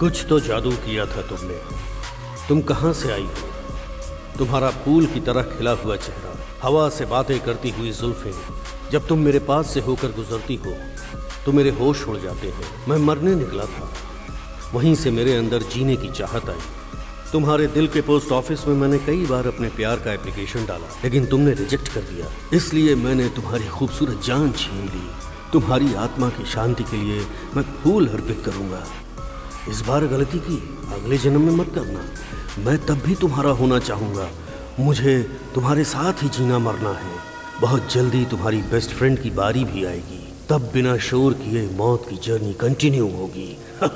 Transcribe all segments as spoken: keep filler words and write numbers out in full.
कुछ तो जादू किया था तुमने। तुम कहां से आई हो? तुम्हारा फूल की तरह खिला हुआ चेहरा, हवा से बातें करती हुई जुल्फें, जब तुम मेरे पास से होकर गुजरती हो तो मेरे होश उड़ जाते हैं। मैं मरने निकला था, वहीं से मेरे अंदर जीने की चाहत आई। तुम्हारे दिल के पोस्ट ऑफिस में मैंने कई बार अपने प्यार का एप्लीकेशन डाला, लेकिन तुमने रिजेक्ट कर दिया। इसलिए मैंने तुम्हारी खूबसूरत जान छीन ली। तुम्हारी आत्मा की शांति के लिए मैं फूल अर्पित करूंगा। इस बार गलती की, अगले जन्म में मत करना। मैं तब भी तुम्हारा होना चाहूंगा। मुझे तुम्हारे साथ ही जीना मरना है। बहुत जल्दी तुम्हारी बेस्ट फ्रेंड की बारी भी आएगी, तब बिना शोर किए मौत की जर्नी कंटिन्यू होगी।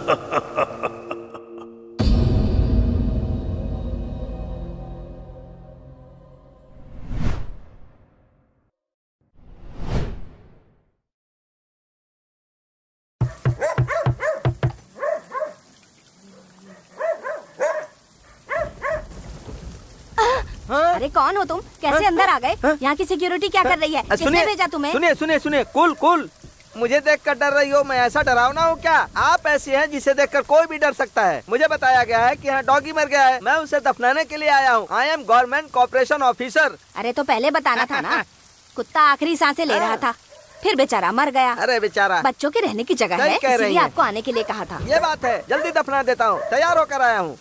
अरे कौन हो तुम? कैसे अंदर आ गए? यहाँ की सिक्योरिटी क्या कर रही है? किसने भेजा तुम्हें? सुनिए सुनिए सुनिए, कूल कूल। मुझे देखकर डर रही हो? मैं ऐसा डरावना हूँ क्या? आप ऐसी हैं जिसे देखकर कोई भी डर सकता है। मुझे बताया गया है कि यहाँ डॉगी मर गया है। मैं उसे दफनाने के लिए आया हूँ। I am government corporation officer. अरे तो पहले बताना था ना। कुत्ता आखिरी सांसें ले रहा था, फिर बेचारा मर गया। अरे बेचारा, बच्चों के रहने की जगह है, इसलिए आपको आने के लिए कहा था। ये बात है, जल्दी दफना देता हूँ। तैयार होकर आया हूँ।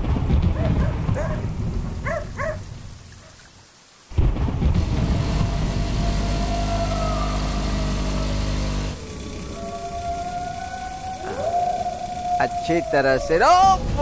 अच्छी तरह से रो।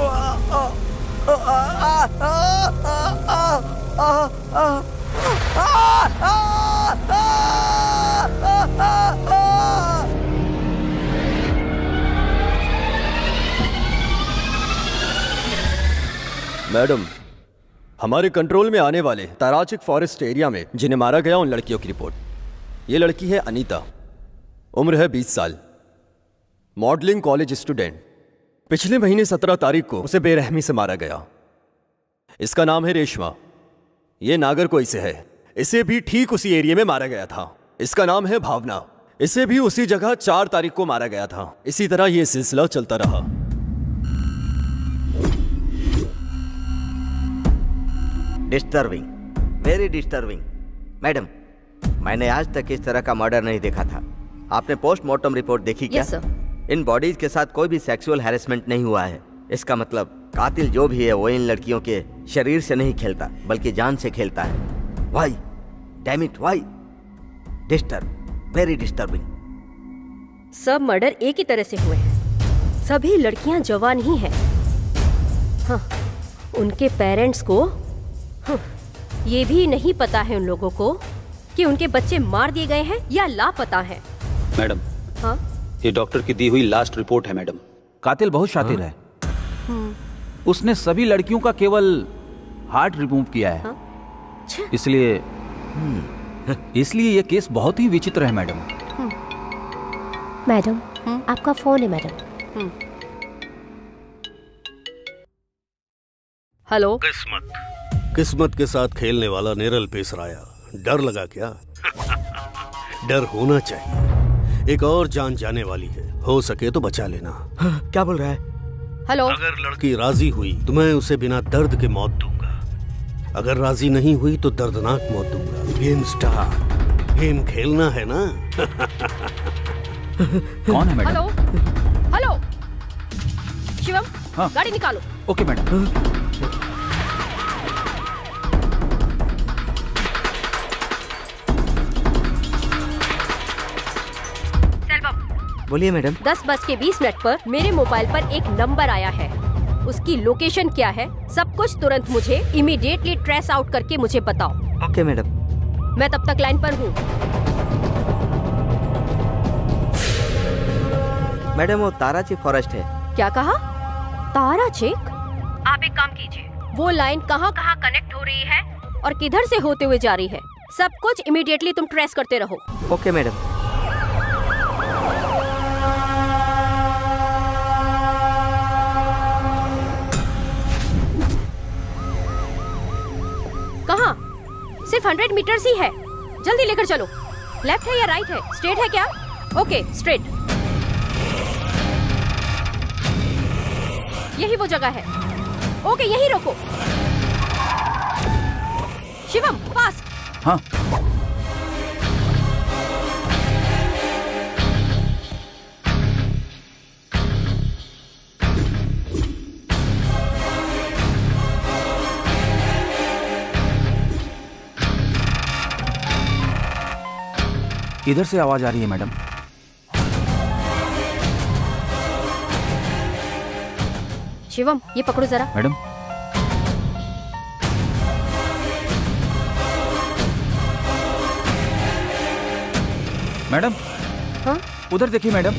मैडम, हमारे कंट्रोल में आने वाले ताराचिक फॉरेस्ट एरिया में जिन्हें मारा गया उन लड़कियों की रिपोर्ट। ये लड़की है अनीता, उम्र है बीस साल, मॉडलिंग कॉलेज स्टूडेंट। पिछले महीने सत्रह तारीख को उसे बेरहमी से मारा गया। इसका नाम है रेशमा। ये नागरकोई से है। इसे भी ठीक उसी एरिया में मारा गया था। इसका नाम है भावना। इसे भी उसी जगह चार तारीख को मारा गया था। इसी तरह यह सिलसिला चलता रहा। Disturbing, very disturbing. मैडम, मैंने आज तक इस तरह का मर्डर नहीं देखा था। आपने पोस्टमार्टम रिपोर्ट देखी क्या? yes, sir. इन बॉडीज के साथ कोई भी सेक्सुअल हैरेसमेंट नहीं हुआ है। इसका मतलब कातिल जो भी है वो इन लड़कियों के शरीर से नहीं खेलता बल्कि जान से खेलता है। Why, damn it, why? Disturb, very disturbing. सब मर्डर एक ही तरह से हुए हैं। सभी लड़कियां जवान ही हैं। हाँ, उनके पेरेंट्स को हाँ, ये भी नहीं पता है उन लोगों को कि उनके बच्चे मार दिए गए हैं या लापता हैं। मैडम, हाँ? ये डॉक्टर की दी हुई लास्ट रिपोर्ट है मैडम। कातिल बहुत शातिर है। उसने सभी लड़कियों का केवल हार्ट रिमूव किया है। हाँ? इसलिए इसलिए ये केस बहुत ही विचित्र है मैडम। मैडम, आपका फोन है मैडम। हेलो। किस्मत किस्मत के साथ खेलने वाला निरल पेसराया। डर लगा क्या? डर होना चाहिए। एक और जान जाने वाली है, हो सके तो बचा लेना। हाँ, क्या बोल रहा है? हेलो। अगर लड़की राजी हुई तो मैं उसे बिना दर्द के मौत दूंगा। अगर राजी नहीं हुई तो दर्दनाक मौत दूंगा। गेम स्टार, गेम खेलना है ना? कौन है मैडम? हेलो हेलो शिवम, हाँ? गाड़ी निकालो। Okay madam. बोलिए मैडम। दस बज के बीस मिनट पर मेरे मोबाइल पर एक नंबर आया है। उसकी लोकेशन क्या है, सब कुछ तुरंत मुझे इमीडिएटली ट्रेस आउट करके मुझे बताओ। Okay madam. मैं तब तक लाइन पर हूँ। मैडम, वो ताराचिक फॉरेस्ट है। क्या कहा? ताराचिक? आप एक काम कीजिए, वो लाइन कहाँ कहाँ कनेक्ट हो रही है और किधर से होते हुए जा रही है, सब कुछ इमीडिएटली तुम ट्रेस करते रहो। Okay madam. कहाँ? सिर्फ हंड्रेड मीटर्स ही है। जल्दी लेकर चलो। लेफ्ट है या राइट है? स्ट्रेट है क्या? Okay, straight. यही वो जगह है। ओके, यही रोको। शिवम, फास्ट। हाँ। इधर से आवाज आ रही है मैडम। शिवम, ये पकड़ो जरा। Madam, madam. हाँ? उधर देखिए मैडम।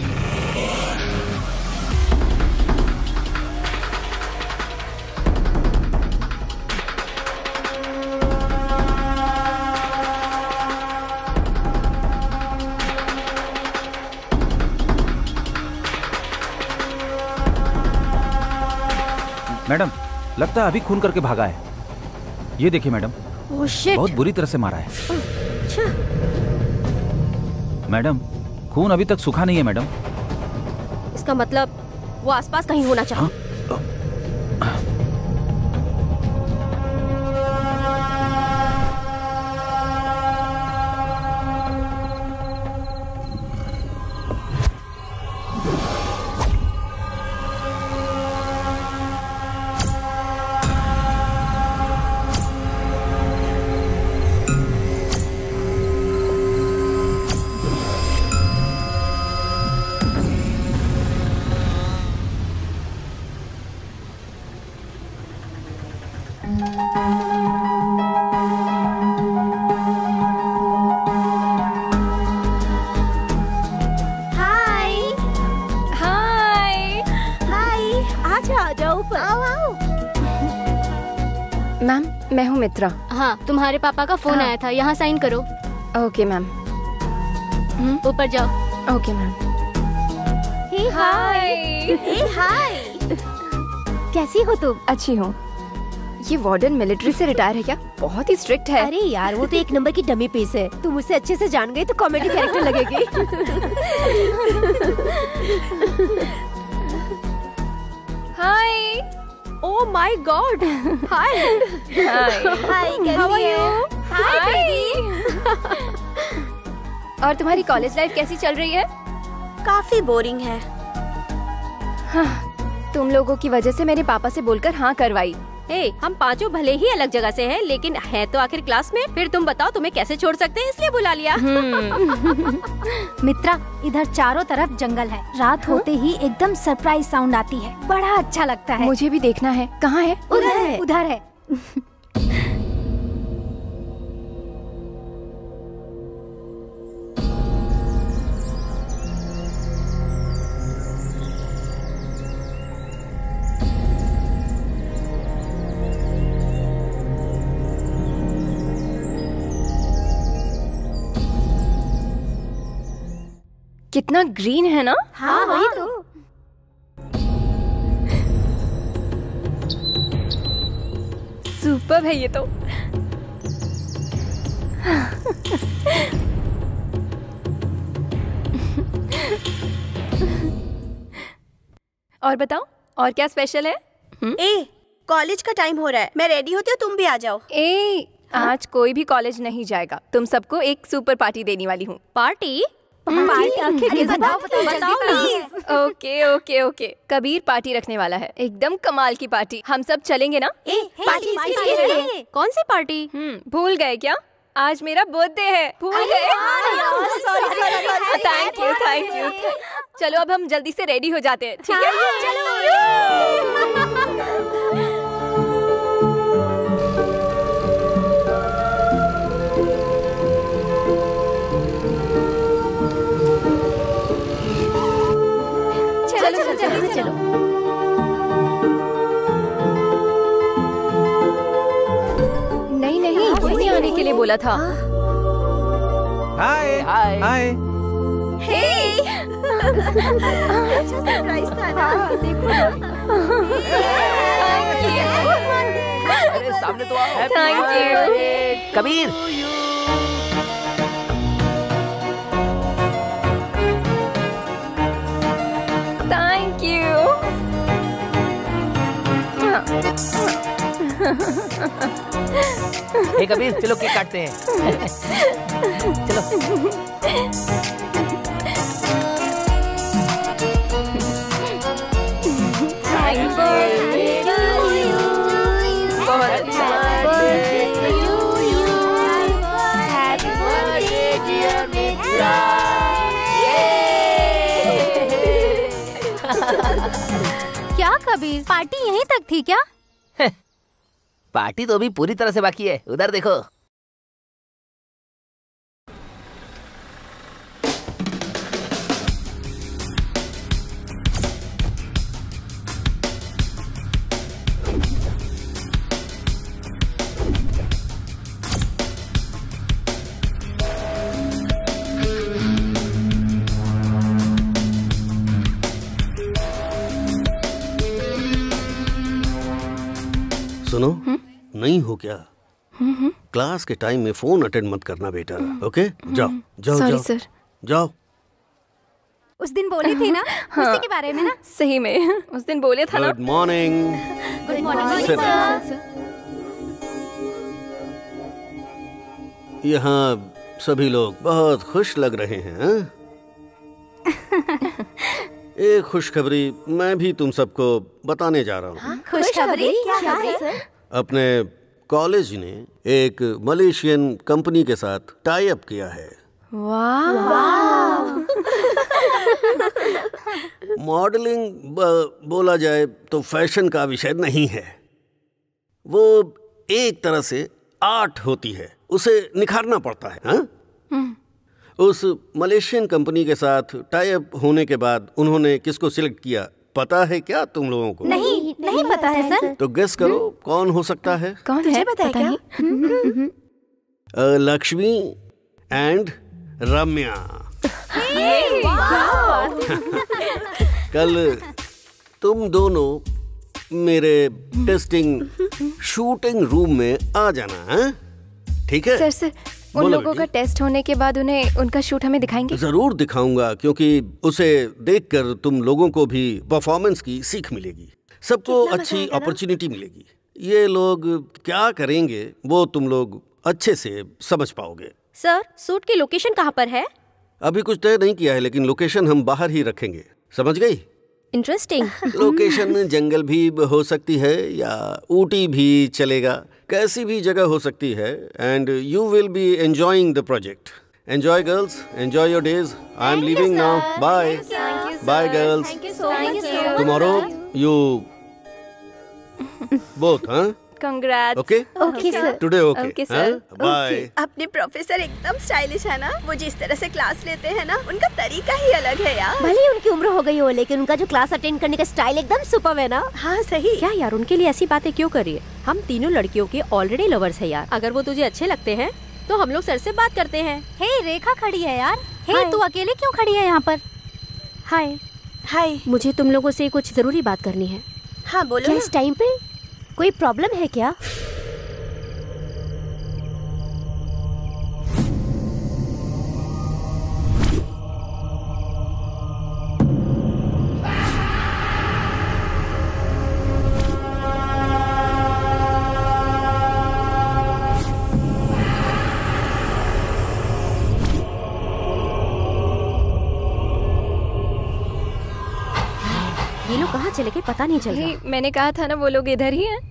मैडम, लगता है अभी खून करके भागा है। ये देखिए मैडम। Oh shit. बहुत बुरी तरह से मारा है। अच्छा। मैडम, खून अभी तक सूखा नहीं है मैडम। इसका मतलब वो आसपास कहीं होना चाहिए। हाँ? मैम, मैं हूँ मित्रा। हाँ, तुम्हारे पापा का फोन हाँ। आया था, यहाँ साइन करो। Okay ma'am. ऊपर जाओ। Okay ma'am. Hey hi. Hey hi. कैसी हो तुम? अच्छी हूँ। ये वार्डन मिलिट्री से रिटायर है क्या? बहुत ही स्ट्रिक्ट है। अरे यार, वो तो एक नंबर की डमी पीस है। तुम उसे अच्छे से जान गई तो कॉमेडी कैरेक्टर लगेगी। हाय। Oh my God. Hi. Hi. Hi, कैसी है? Hi baby. और तुम्हारी कॉलेज लाइफ कैसी चल रही है? काफी बोरिंग है। हाँ, तुम लोगों की वजह से मेरे पापा से बोलकर हाँ करवाई। ए, हम पांचों भले ही अलग जगह से हैं, लेकिन है तो आखिर क्लास में। फिर तुम बताओ तुम्हें कैसे छोड़ सकते हैं, इसलिए बुला लिया। मित्रा, इधर चारों तरफ जंगल है। रात होते ही एकदम सरप्राइज साउंड आती है। बड़ा अच्छा लगता है। मुझे भी देखना है। कहाँ है? उधर है। उधर है। कितना ग्रीन है ना? हाँ, वही तो। सुपर्ब है ये तो। और बताओ, और क्या स्पेशल है? ए, कॉलेज का टाइम हो रहा है। मैं रेडी होती हूँ, तुम भी आ जाओ। ए, आज कोई भी कॉलेज नहीं जाएगा। तुम सबको एक सुपर पार्टी देने वाली हूँ। पार्टी? अरे बताओ, बताओ, बताओ please. Okay okay okay, Kabir party रखने वाला है, एकदम कमाल की पार्टी। हम सब चलेंगे ना? ए, पार्टी किसकी है? कौन सी पार्टी? हम्म, भूल गए क्या? आज मेरा बर्थडे है। भूल गए? Thank you thank you. चलो अब हम जल्दी से रेडी हो जाते हैं, ठीक है? चलो चलो चलो चलो। नहीं नहीं, यहीं आने के लिए बोला था। हाय हाय हाय। अच्छा सरप्राइज था ना। देखो अरे सामने तो आओ। Thank you Kabir. Thank you. Hey Kabir, चलो केक काटते हैं। चलो। क्या कबीर, पार्टी यहीं तक थी क्या? पार्टी तो अभी पूरी तरह से बाकी है, उधर देखो। सुनो, नहीं हो क्या? क्लास के टाइम में फोन अटेंड मत करना बेटा, ओके? जाओ जाओ सॉरी जाओ सर। जाओ। उस दिन बोली थी ना, हाँ, उसी के बारे में ना? सही में उस दिन बोले था ना। Good morning. Good morning sir. यहाँ सभी लोग बहुत खुश लग रहे हैं। एक खुशखबरी मैं भी तुम सबको बताने जा रहा हूँ। खुशखबरी क्या है सर? अपने कॉलेज ने एक मलेशियन कंपनी के साथ टाई अप किया है। वाह। मॉडलिंग बोला जाए तो फैशन का विषय नहीं है, वो एक तरह से आर्ट होती है, उसे निखारना पड़ता है। हाँ? उस मलेशियन कंपनी के साथ टाई अप होने के बाद उन्होंने किसको सिलेक्ट किया पता है क्या तुम लोगों को? नहीं, नहीं पता है सर। तो गेस करो कौन हो सकता है? कौन है? पता है क्या? Uh, Lakshmi and Ramya. कल तुम दोनों मेरे टेस्टिंग शूटिंग रूम में आ जाना है, ठीक है? सर सर उन लोगों का टेस्ट होने के बाद उन्हें उनका शूट हमें दिखाएंगे? जरूर दिखाऊंगा, क्योंकि उसे देखकर तुम लोगों को भी परफॉर्मेंस की सीख मिलेगी, सबको अच्छी अपॉर्चुनिटी मिलेगी। ये लोग क्या करेंगे वो तुम लोग अच्छे से समझ पाओगे। सर, शूट की लोकेशन कहाँ पर है? अभी कुछ तय नहीं किया है, लेकिन लोकेशन हम बाहर ही रखेंगे, समझ गई? इंटरेस्टिंग। लोकेशन जंगल भी हो सकती है या ऊटी भी चलेगा, कैसी भी जगह हो सकती है। And you will be enjoying the project. Enjoy girls, enjoy your days. I am leaving now, bye bye girls. Tomorrow you both, हाँ? Congrats. Okay okay sir. Today okay Okay, sir. Bye. अपने professor एकदम stylish है ना, वो जिस तरह से class लेते हैं ना, उनका तरीका ही अलग है यार। भले ही उनकी उम्र हो गई हो, लेकिन उनका जो क्लास अटेंड करने का स्टाइल एकदम सुपर्ब है ना। हाँ सही। क्या यार, उनके लिए ऐसी बातें क्यों कर रही है? हम तीनों लड़कियों के ऑलरेडी लवर्स है यार। अगर वो तुझे अच्छे लगते हैं तो हम लोग सर से बात करते हैं। हे रेखा खड़ी है यार। हे तू अकेले क्यों खड़ी है यहाँ पर? हाय हाय। मुझे तुम लोगों से कुछ जरूरी बात करनी है। हाँ बोलो। क्या इस टाइम पे कोई प्रॉब्लम है क्या? ये लोग कहाँ चले गए पता नहीं चल रहा। मैंने कहा था ना वो लोग इधर ही हैं।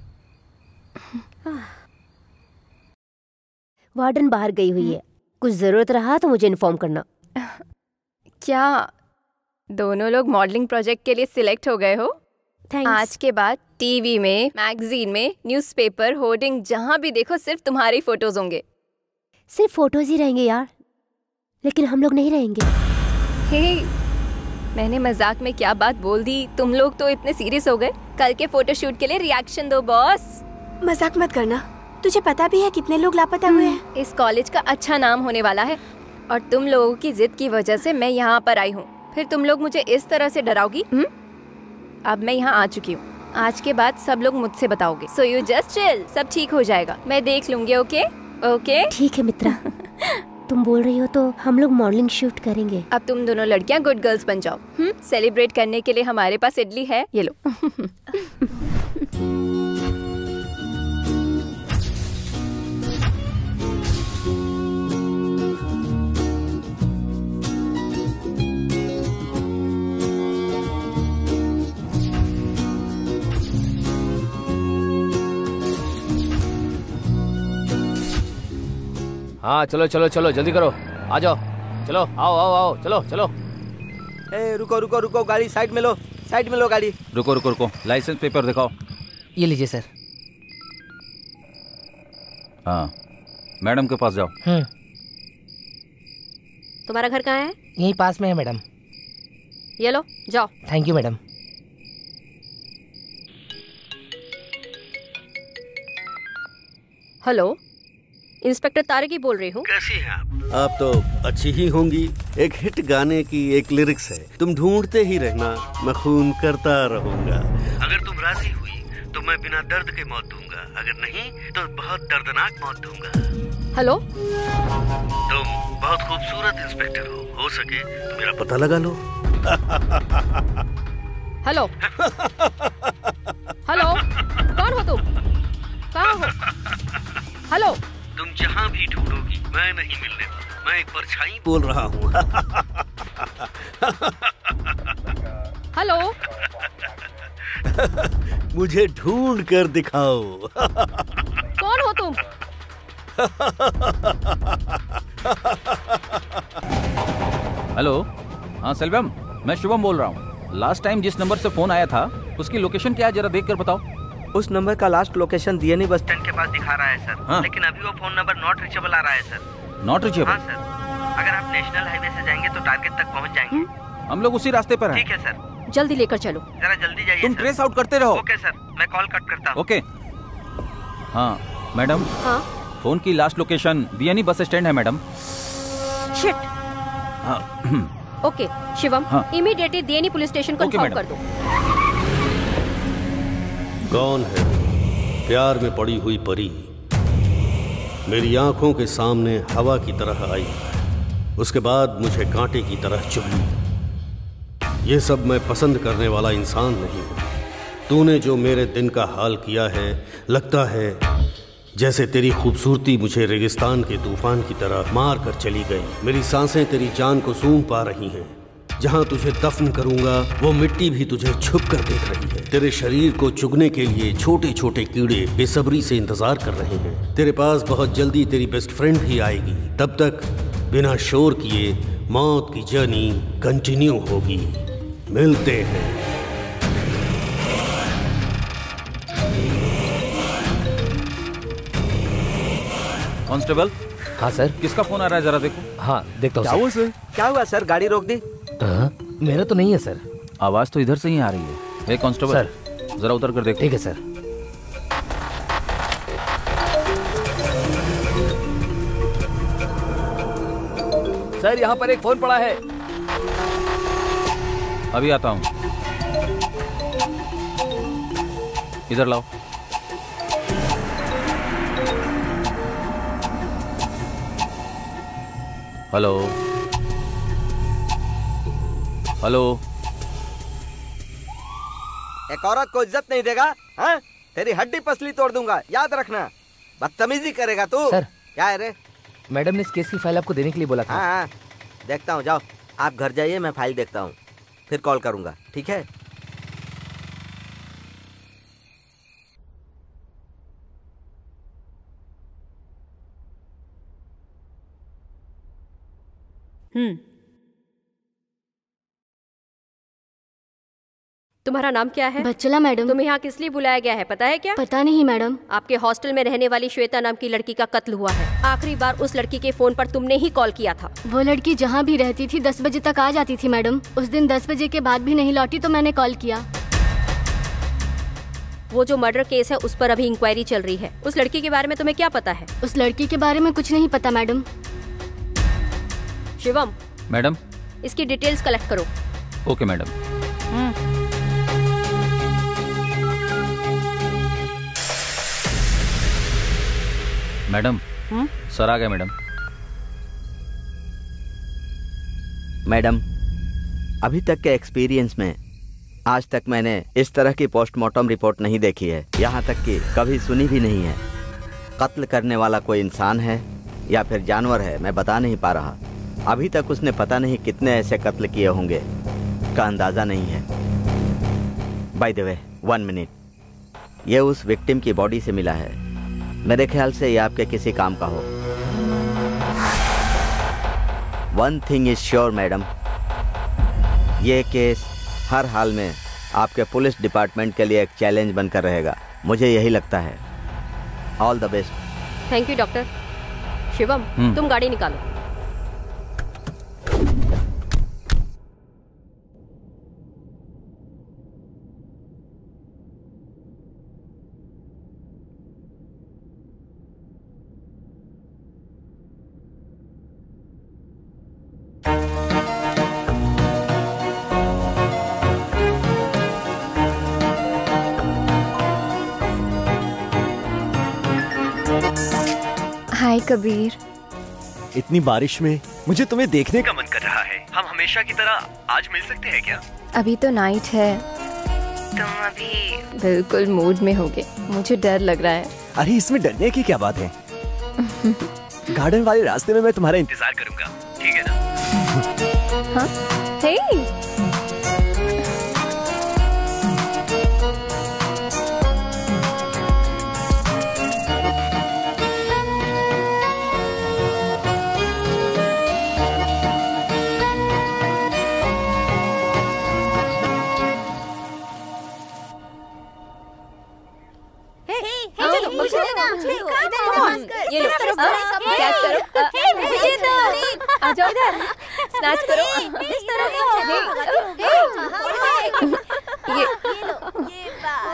वार्डन बाहर गई हुई है, कुछ जरूरत रहा तो मुझे इन्फॉर्म करना। क्या दोनों लोग मॉडलिंग प्रोजेक्ट के लिए सिलेक्ट हो गए हो? थैंक्स। आज के बाद टीवी में, मैगजीन में, न्यूज़पेपर, होर्डिंग, जहाँ भी देखो सिर्फ तुम्हारी फोटोज होंगे। सिर्फ फोटोज ही रहेंगे यार, लेकिन हम लोग नहीं रहेंगे। हे, मैंने मजाक में क्या बात बोल दी, तुम लोग तो इतने सीरियस हो गए। कल के फोटोशूट के लिए रिएक्शन दो बॉस। मजाक मत करना, तुझे पता भी है कितने लोग लापता हुए हैं। इस कॉलेज का अच्छा नाम होने वाला है और तुम लोगों की जिद की वजह से मैं यहाँ पर आई हूँ। फिर तुम लोग मुझे इस तरह से डराओगी? हुँ? अब मैं यहाँ आ चुकी हूँ, आज के बाद सब लोग मुझसे बताओगे। सो यू जस्ट चिल, सब ठीक हो जाएगा, मैं देख लूंगी। ओके ओके ठीक है मित्रा। तुम बोल रही हो तो हम लोग मॉडलिंग शूट करेंगे। अब तुम दोनों लड़कियां गुड गर्ल्स बन जाओ। हम्म सेलिब्रेट करने के लिए हमारे पास इडली है, ये लो। हाँ चलो चलो चलो जल्दी करो, आ जाओ, चलो आओ आओ आओ, चलो चलो। ए रुको रुको रुको, गाड़ी साइड में लो, साइड में लो गाड़ी। रुको रुको रुको, लाइसेंस पेपर दिखाओ। ये लीजिए सर। हाँ, मैडम के पास जाओ। हम्म। तुम्हारा घर कहाँ है? यहीं पास में है मैडम। ये लो, जाओ। Thank you madam. Hello, inspector Tarki बोल रही हूँ। कैसी हैं आप? आप तो अच्छी ही होंगी। एक हिट गाने की एक लिरिक्स है, तुम ढूंढते ही रहना, मैं खून करता रहूंगा। अगर तुम राजी हुई तो मैं बिना दर्द के मौत दूंगा, अगर नहीं तो बहुत दर्दनाक मौत दूंगा। हेलो, तुम बहुत खूबसूरत इंस्पेक्टर हो हो सके तो मेरा पता लगा लो। हेलो हेलो, कौन हो तुम? कहाँ हो? हेलो, तुम जहाँ भी ढूंढोगी मैं नहीं मिलने वाला, मैं एक परछाई बोल रहा हूँ। हेलो, मुझे ढूंढ कर दिखाओ। कौन हो तुम? हेलो, हाँ सेल्वम, मैं शुभम बोल रहा हूँ। लास्ट टाइम जिस नंबर से फोन आया था उसकी लोकेशन क्या है, जरा देख कर बताओ। उस नंबर का last location DNA bus stand के पास दिखा रहा है सर। हाँ? लेकिन अभी वो फोन नंबर नॉट रीचेबल आ रहा है सर। Not reachable? हाँ सर, अगर आप नेशनल हाईवे से जाएंगे तो टारगेट तक पहुंच जाएंगे। हम लोग उसी रास्ते पर हैं। ठीक है सर, जल्दी लेकर चलो। जरा जल्दी जाइए। तुम ट्रेस आउट करते रहो। ओके सर, मैं कॉल कट करता हूँ। ओके। हाँ मैडम। हाँ? फोन की लास्ट लोकेशन बीएनई बस स्टैंड है मैडम। शिट। हाँ। ओके शिवम, हाँ। इमीडिएटली देनी पुलिस स्टेशन को इन्फॉर्म कर दो। कौन है प्यार में पड़ी हुई परी, मेरी आंखों के सामने हवा की तरह आई, उसके बाद मुझे कांटे की तरह चुभी। ये सब मैं पसंद करने वाला इंसान नहीं हूं। तूने जो मेरे दिन का हाल किया है, लगता है जैसे तेरी खूबसूरती मुझे रेगिस्तान के तूफान की तरह मार कर चली गई। मेरी सांसें तेरी जान को सूंघ पा रही हैं। जहां तुझे दफन करूंगा वो मिट्टी भी तुझे छुप कर देख रही है। तेरे शरीर को चुगने के लिए छोटे छोटे कीड़े बेसब्री से इंतजार कर रहे हैं। तेरे पास बहुत जल्दी तेरी बेस्ट फ्रेंड भी आएगी। तब तक बिना शोर किए मौत की जर्नी कंटिन्यू होगी। मिलते हैं। कांस्टेबल। हाँ सर। किसका फोन आ रहा है, जरा देखो। हाँ देखता हूँ। क्या हुआ सर? क्या हुआ सर? गाड़ी रोक दी? हाँ, मेरा तो नहीं है सर। आवाज तो इधर से ही आ रही है। ए कांस्टेबल सर, जरा उतर कर देखो। ठीक है सर। सर यहाँ पर एक फोन पड़ा है। अभी आता हूँ। इधर लाओ। Hello hello. एक औरत को इज्जत नहीं देगा? हाँ? तेरी हड्डी पसली तोड़ दूंगा, याद रखना। बदतमीजी करेगा तू। सर। क्या है रे? मैडम ने इस केस की फाइल आपको देने के लिए बोला था। हाँ हाँ देखता हूँ, जाओ आप घर जाइए, मैं फाइल देखता हूँ, फिर कॉल करूंगा, ठीक है? हम्म। तुम्हारा नाम क्या है? बच्चला मैडम। तुम्हें यहाँ किस लिए बुलाया गया है, पता है क्या? पता नहीं मैडम। आपके हॉस्टल में रहने वाली श्वेता नाम की लड़की का कत्ल हुआ है। आखिरी बार उस लड़की के फोन पर तुमने ही कॉल किया था। वो लड़की जहाँ भी रहती थी दस बजे तक आ जाती थी मैडम। उस दिन दस बजे के बाद भी नहीं लौटी तो मैंने कॉल किया। वो जो मर्डर केस है उस पर अभी इंक्वायरी चल रही है। उस लड़की के बारे में तुम्हें क्या पता है? उस लड़की के बारे में कुछ नहीं पता मैडम। शिवम। मैडम। इसकी डिटेल्स कलेक्ट करो। Okay madam. मैडम। सर आ गए मैडम। मैडम, अभी तक के एक्सपीरियंस में आज तक मैंने इस तरह की पोस्टमार्टम रिपोर्ट नहीं देखी है, यहाँ तक कि कभी सुनी भी नहीं है। कत्ल करने वाला कोई इंसान है या फिर जानवर है, मैं बता नहीं पा रहा। अभी तक उसने पता नहीं कितने ऐसे कत्ल किए होंगे का अंदाज़ा नहीं है। By the way, one minute, ये उस विक्टिम की बॉडी से मिला है। मेरे ख्याल से ये आपके किसी काम का हो। One thing is sure madam, ये केस हर हाल में आपके पुलिस डिपार्टमेंट के लिए एक चैलेंज बनकर रहेगा, मुझे यही लगता है। All the best. Thank you doctor. Shivam, तुम गाड़ी निकालो। हाय कबीर। इतनी बारिश में मुझे तुम्हें देखने का मन कर रहा है। हम हमेशा की तरह आज मिल सकते हैं क्या? अभी तो नाइट है, तुम अभी बिल्कुल मूड में होगे, मुझे डर लग रहा है। अरे इसमें डरने की क्या बात है? गार्डन वाले रास्ते में मैं तुम्हारा इंतजार करूंगा, ठीक है ना? हाँ? हे ये लो, कैच करो, मुझे दो, आ जाओ इधर, स्नैच करो, इस तरह ये ये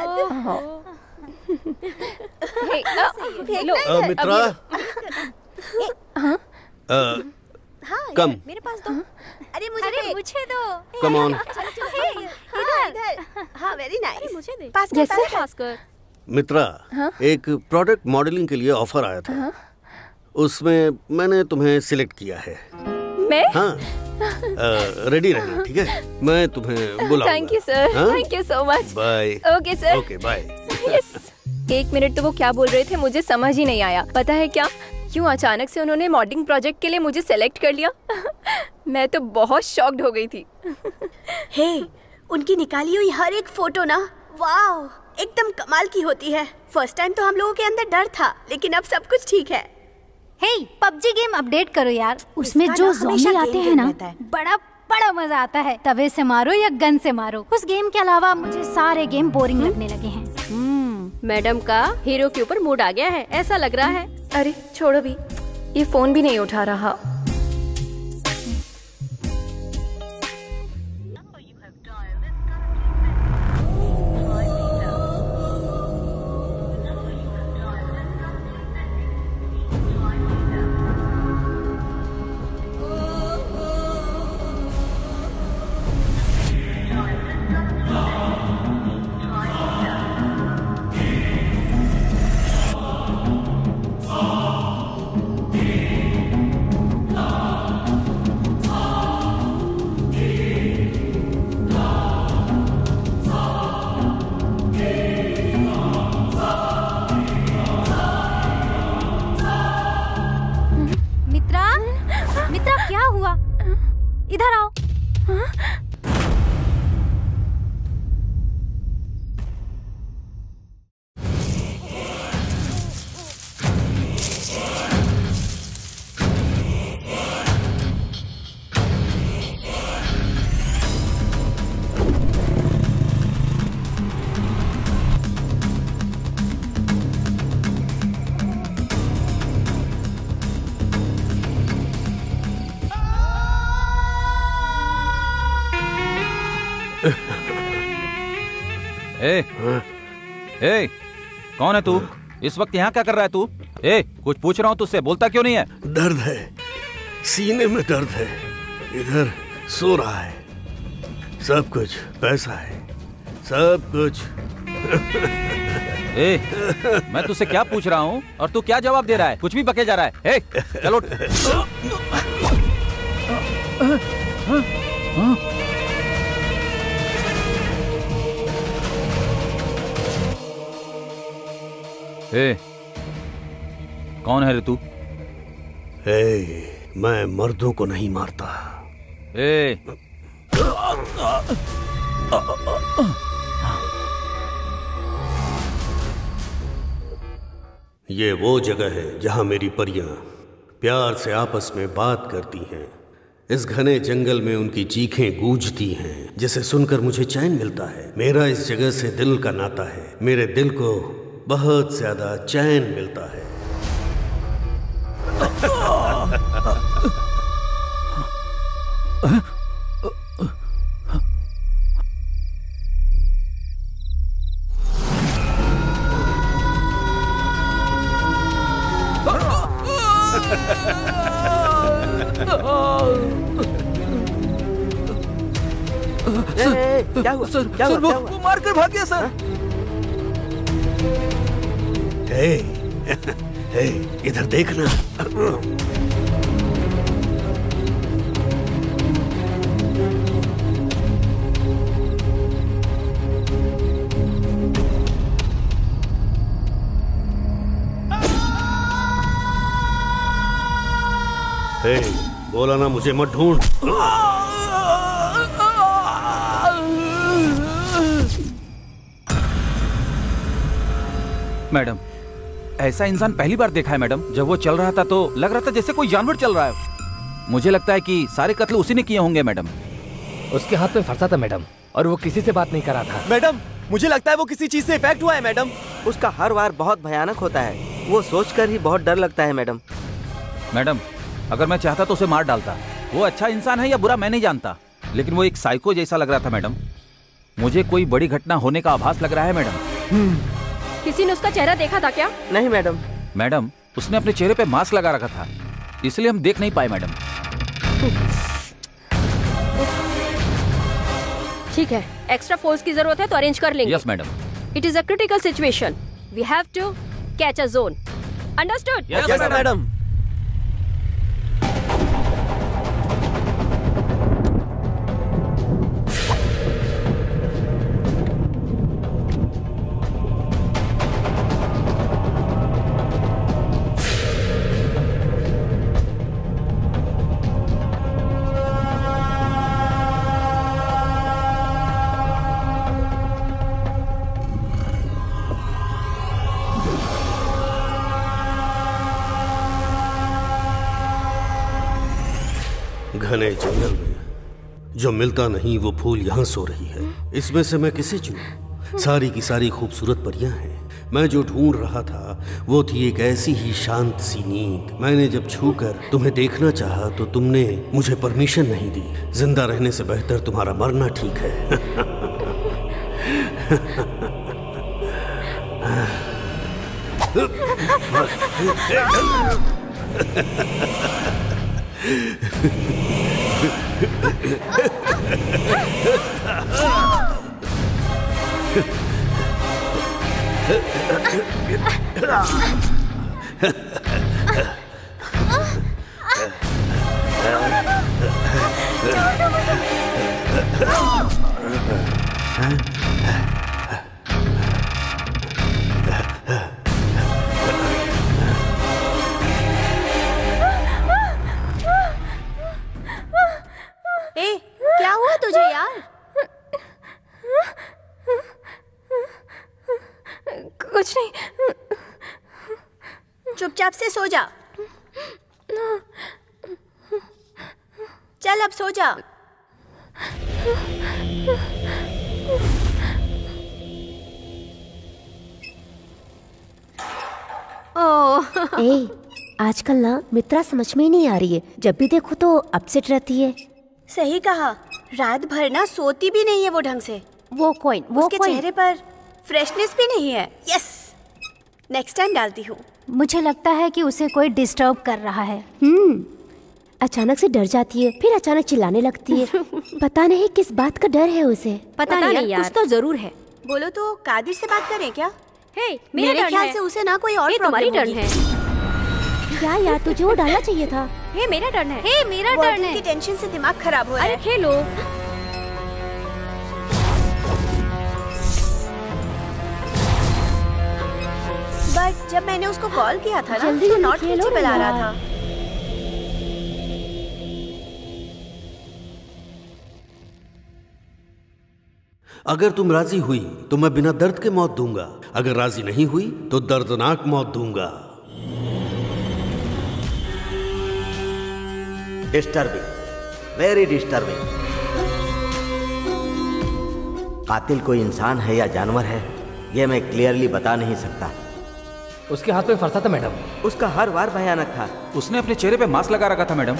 बात लो। मित्रा, हाँ कम, मेरे पास दो। अरे मुझे अरे मुझे दो। Come on. इधर इधर। हाँ वेरी नाइस। मुझे दे। पास कर, पास पास कर। मित्रा, हाँ? एक प्रोडक्ट मॉडलिंग के लिए ऑफर आया था। हाँ? उसमें मैंने तुम्हें सिलेक्ट किया है। मैं? हाँ, रेडी रहना, ठीक है? मैं तुम्हें बुलाऊंगा। Thank you sir, thank you so much. Bye. Okay sir. Okay bye. Yes. एक मिनट तो वो क्या बोल रहे थे मुझे समझ ही नहीं आया। पता है क्या, क्यों अचानक से उन्होंने मॉडलिंग प्रोजेक्ट के लिए मुझे सेलेक्ट कर लिया। मैं तो बहुत शॉक्ड हो गई थी। हे, उनकी निकाली हुई हर एक फोटो ना, वाव, एकदम कमाल की होती है। फर्स्ट टाइम तो हम लोगों के अंदर डर था, लेकिन अब सब कुछ ठीक है। हे, पबजी गेम अपडेट करो यार, उसमें इसका जो ना ज़ॉम्बी हमेशा आते गेम हैं ना, रहता है। बड़ा बड़ा मजा आता है। तवे से मारो या गन से मारो। उस गेम के अलावा मुझे सारे गेम बोरिंग लगने लगे हैं। मैडम का हीरो के ऊपर मूड आ गया है, ऐसा लग रहा है। अरे छोड़ो भी, ये फोन भी नहीं उठा रहा। इधर आओ। ए, ए, कौन है तू? इस वक्त यहाँ क्या कर रहा है तू? ए, कुछ पूछ रहा हूँ तुझसे, बोलता क्यों नहीं है? दर्द है, सीने में दर्द है, इधर सो रहा है। सब कुछ पैसा है, सब कुछ। ए, मैं तुझसे क्या पूछ रहा हूँ और तू क्या जवाब दे रहा है? कुछ भी बके जा रहा है। ए, चलो। ए, कौन है रे तू? ए, मैं मर्दों को नहीं मारता। ए, ये वो जगह है जहां मेरी परियां प्यार से आपस में बात करती हैं। इस घने जंगल में उनकी चीखें गूंजती हैं, जिसे सुनकर मुझे चैन मिलता है। मेरा इस जगह से दिल का नाता है, मेरे दिल को बहुत ज्यादा चैन मिलता है। सर, क्या हुआ? सर, क्या सर, हुआ? वो, वो मार कर भाग गया सर। हे, हे, इधर देखना। हे, बोला ना मुझे मत ढूंढ। मैडम, ऐसा इंसान पहली बार देखा है मैडम। जब वो चल रहा था तो लग रहा था जैसे कोई जानवर चल रहा है। मुझे लगता है कि सारे कत्ल उसी ने किए होंगे मैडम। उसके हाथ में फंसा था मैडम, और वो किसी से बात नहीं कर रहा था। मैडम, मुझे लगता है वो किसी चीज से इफेक्ट हुआ है मैडम। उसका हर वार बहुत भयानक होता है, वो सोचकर ही बहुत डर लगता है मैडम। मैडम, अगर मैं चाहता तो उसे मार डालता। वो अच्छा इंसान है या बुरा मैं नहीं जानता, लेकिन वो एक साइको जैसा लग रहा था मैडम। मुझे कोई बड़ी घटना होने का आभास लग रहा है मैडम। किसी ने उसका चेहरा देखा था क्या? नहीं मैडम। मैडम, उसने अपने चेहरे पे मास्क लगा रखा था, इसलिए हम देख नहीं पाए मैडम। ठीक है, एक्स्ट्रा फोर्स की जरूरत है तो अरेंज कर लेंगे। Yes madam. It is a critical situation, we have to catch a zone. Understood? Yes madam. घने जंगल में जो मिलता नहीं वो फूल यहाँ सो रही है। इसमें से मैं किसे चुनूं? सारी की सारी खूबसूरत परियां हैं। मैं जो ढूंढ रहा था वो थी एक ऐसी ही शांत सी नींद। मैंने जब छूकर तुम्हें देखना चाहा तो तुमने मुझे परमिशन नहीं दी। जिंदा रहने से बेहतर तुम्हारा मरना ठीक है। ए, क्या हुआ तुझे यार? कुछ नहीं। चुपचाप से सो जा। चल अब सो जा। ओह ए, आजकल ना मित्रा समझ में ही नहीं आ रही है। जब भी देखो तो अपसेट रहती है। सही कहा, रात भर ना सोती भी नहीं है वो ढंग से। वो कॉइन, वो उसके कॉइन। चेहरे पर फ्रेशनेस भी नहीं है। यस, नेक्स्ट टाइम डालती हूँ। मुझे लगता है कि उसे कोई डिस्टर्ब कर रहा है। हम्म, अचानक से डर जाती है, फिर अचानक चिल्लाने लगती है। पता नहीं किस बात का डर है उसे। पता नहीं यार, कुछ तो जरूर है। बोलो तो कादिर से बात करें क्या? हे, मेरे मेरा ख्याल टर्न से है। उसे ना कोई और हे, तुम्हारी प्रॉब्लम टर्न होगी। है। क्या यार, तुझे वो डालना चाहिए था। हे, मेरा टर्न है। हे, मेरा वार्डन टर्न है। की टेंशन से दिमाग खराब हो रहा अरे है। खेलो। बट जब मैंने उसको कॉल किया था ना जल्दी तो जल्दी नॉट खेलो रीचेबल आ ना रहा यार। था। अगर तुम राजी हुई तो मैं बिना दर्द के मौत दूंगा, अगर राजी नहीं हुई तो दर्दनाक मौत दूंगा। Disturbing, very disturbing. कातिल कोई इंसान है या जानवर है, यह मैं क्लियरली बता नहीं सकता। उसके हाथ में फंसा था मैडम। उसका हर वार भयानक था। उसने अपने चेहरे पे मास्क लगा रखा था मैडम।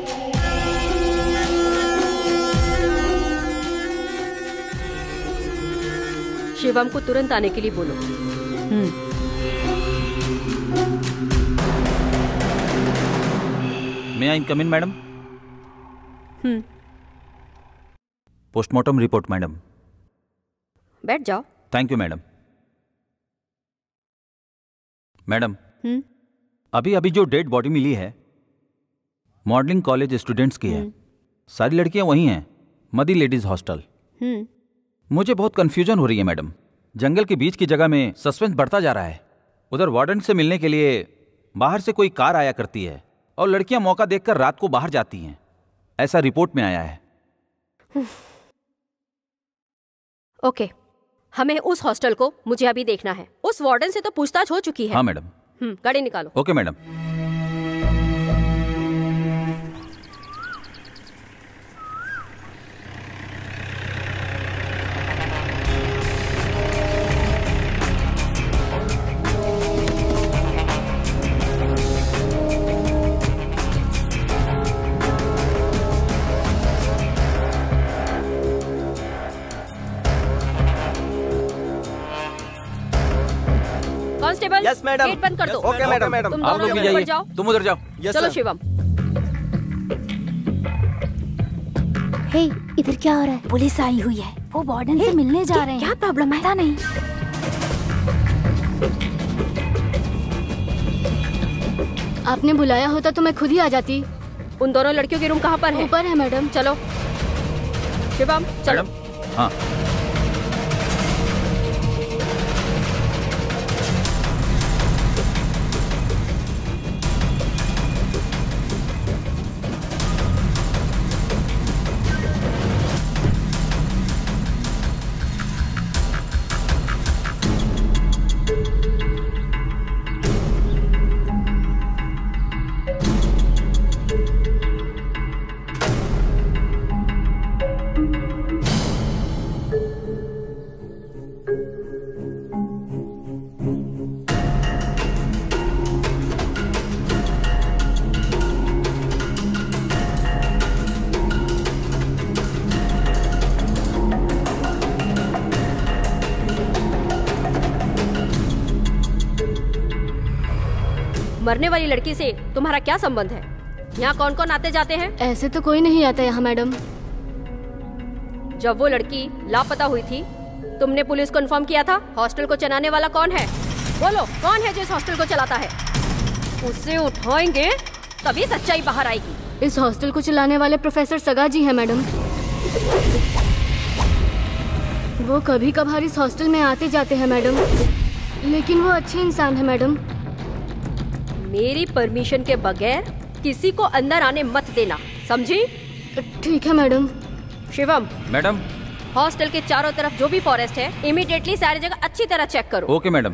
शिवम को तुरंत आने के लिए बोलो। May I come in madam? Hmm. Postmortem report madam. बैठ जाओ। Thank you madam. Madam, hmm. अभी अभी जो डेड बॉडी मिली है मॉडलिंग कॉलेज स्टूडेंट्स की है। सारी लड़कियां वही हैं, मदी लेडीज हॉस्टल। हम्म। मुझे बहुत कंफ्यूजन हो रही है मैडम। जंगल के बीच की जगह में सस्पेंस बढ़ता जा रहा है। उधर वार्डन से मिलने के लिए बाहर से कोई कार आया करती है और लड़कियां मौका देखकर रात को बाहर जाती हैं, ऐसा रिपोर्ट में आया है। ओके, हमें उस हॉस्टल को मुझे अभी देखना है। उस वार्डन से तो पूछताछ हो चुकी है। हाँ मैडम। हम्म, गाड़ी निकालो। Okay madam. Constable, yes madam. Gate बंद कर दो। Okay madam. मैडम तुम आप दोनों लोग भी ऊपर जाइए, जाओ। तुम उधर जाओ। चलो शिवम। हे, इधर क्या हो रहा है? पुलिस आई हुई है, वो वार्डन से मिलने जा रहे हैं। क्या प्रॉब्लम है? पता नहीं। आपने बुलाया होता तो मैं खुद ही आ जाती। उन दोनों लड़कियों के रूम कहाँ पर है? ऊपर है मैडम। चलो शिवम, चलो। मैडम, हाँ। मरने वाली लड़की से तुम्हारा क्या संबंध है? यहाँ कौन कौन आते जाते हैं? ऐसे तो कोई नहीं आता यहाँ मैडम। जब वो लड़की लापता हुई थी तुमने पुलिस को इन्फॉर्म किया था? हॉस्टल को चलाने वाला कौन है? बोलो, कौन है जो इस हॉस्टल को चलाता है? उसे उठाएंगे तभी सच्चाई बाहर आएगी। इस हॉस्टल को चलाने वाले प्रोफेसर सगा जी हैं मैडम। वो कभी कभार इस हॉस्टल में आते जाते हैं मैडम, लेकिन वो अच्छे इंसान है मैडम। मेरी परमिशन के बगैर किसी को अंदर आने मत देना, समझी? ठीक है मैडम। शिवम। मैडम। हॉस्टल के चारों तरफ जो भी फॉरेस्ट है इमीडिएटली सारी जगह अच्छी तरह चेक करो। Okay madam.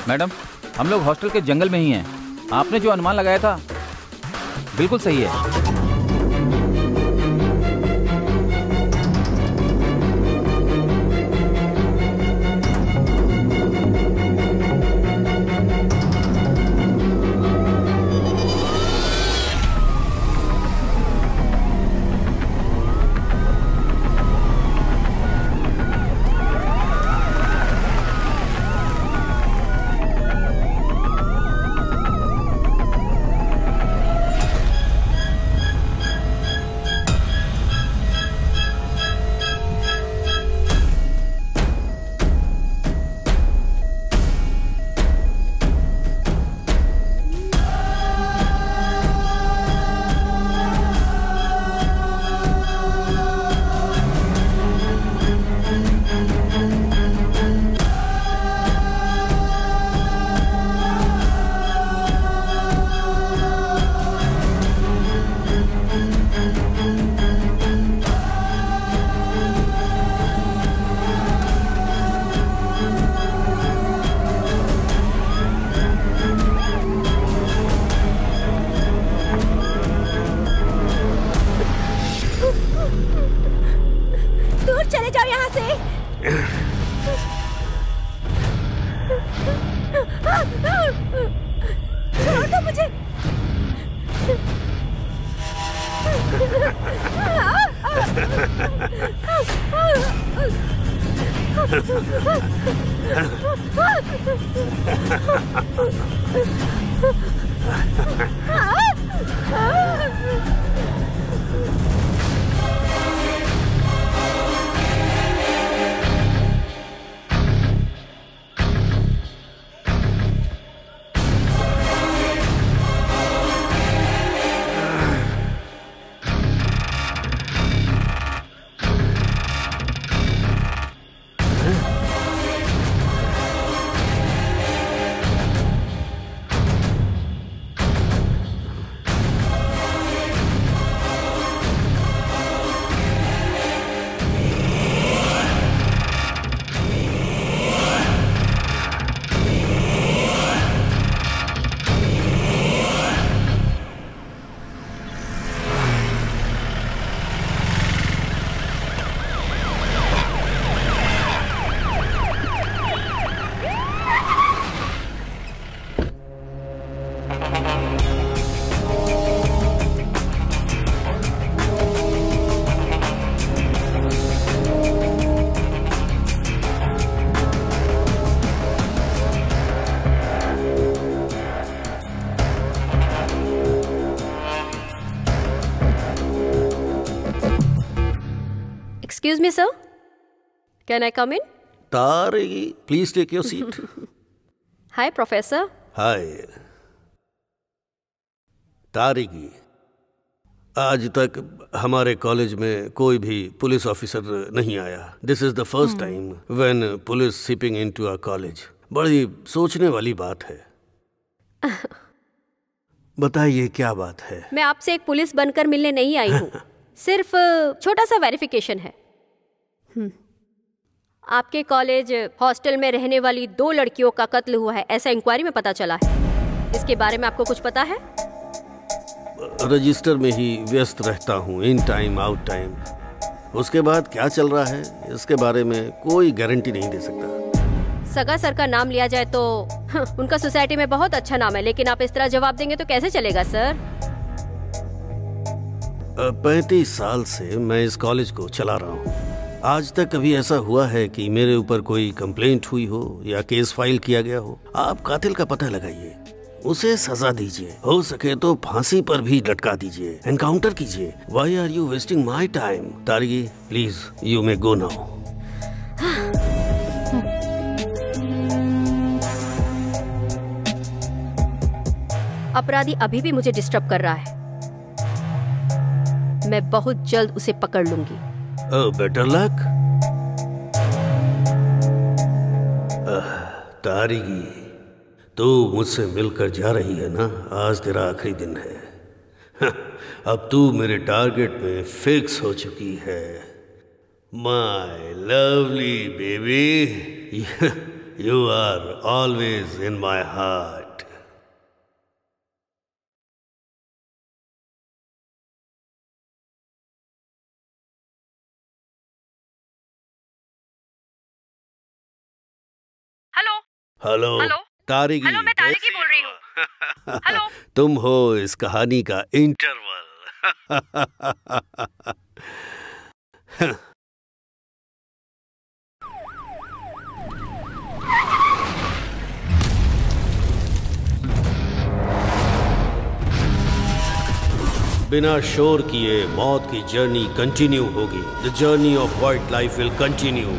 मैडम, हम लोग हॉस्टल के जंगल में ही हैं। आपने जो अनुमान लगाया था बिल्कुल सही है। Excuse me, sir. Can I come in? Tari, please take your seat. Hi, Professor. Hi. तारिगी, आज तक हमारे कॉलेज में कोई भी पुलिस ऑफिसर नहीं आया। This is the first time when police seeping into our college. बड़ी सोचने वाली बात है। बताइए क्या बात है? मैं आपसे एक पुलिस बनकर मिलने नहीं आई हूँ। सिर्फ छोटा सा वेरिफिकेशन है। आपके कॉलेज हॉस्टल में रहने वाली दो लड़कियों का कत्ल हुआ है, ऐसा इंक्वायरी में पता चला है। इसके बारे में आपको कुछ पता है? रजिस्टर में ही व्यस्त रहता हूँ, इन टाइम आउट टाइम। उसके बाद क्या चल रहा है इसके बारे में कोई गारंटी नहीं दे सकता। सगा सर का नाम लिया जाए तो उनका सोसाइटी में बहुत अच्छा नाम है, लेकिन आप इस तरह जवाब देंगे तो कैसे चलेगा सर? पैंतीस साल से मैं इस कॉलेज को चला रहा हूँ। आज तक कभी ऐसा हुआ है कि मेरे ऊपर कोई कंप्लेंट हुई हो या केस फाइल किया गया हो? आप कातिल का पता लगाइए, उसे सजा दीजिए, हो सके तो फांसी पर भी लटका दीजिए, एनकाउंटर कीजिए। Why are you wasting my time? Tarigi, please you may go now. अपराधी अभी भी मुझे डिस्टर्ब कर रहा है। मैं बहुत जल्द उसे पकड़ लूंगी। Oh, better luck. तारिगी, तू मुझसे मिलकर जा रही है ना? आज तेरा आखिरी दिन है। अब तू मेरे टारगेट में फिक्स हो चुकी है। My lovely baby. You are always in my heart. Hello hello hello Tariki, hello मैं तारिकी बोल रही हूँ। हेलो तुम हो इस कहानी का इंटरवल। बिना शोर किए मौत की जर्नी कंटिन्यू होगी। The journey of white life will continue.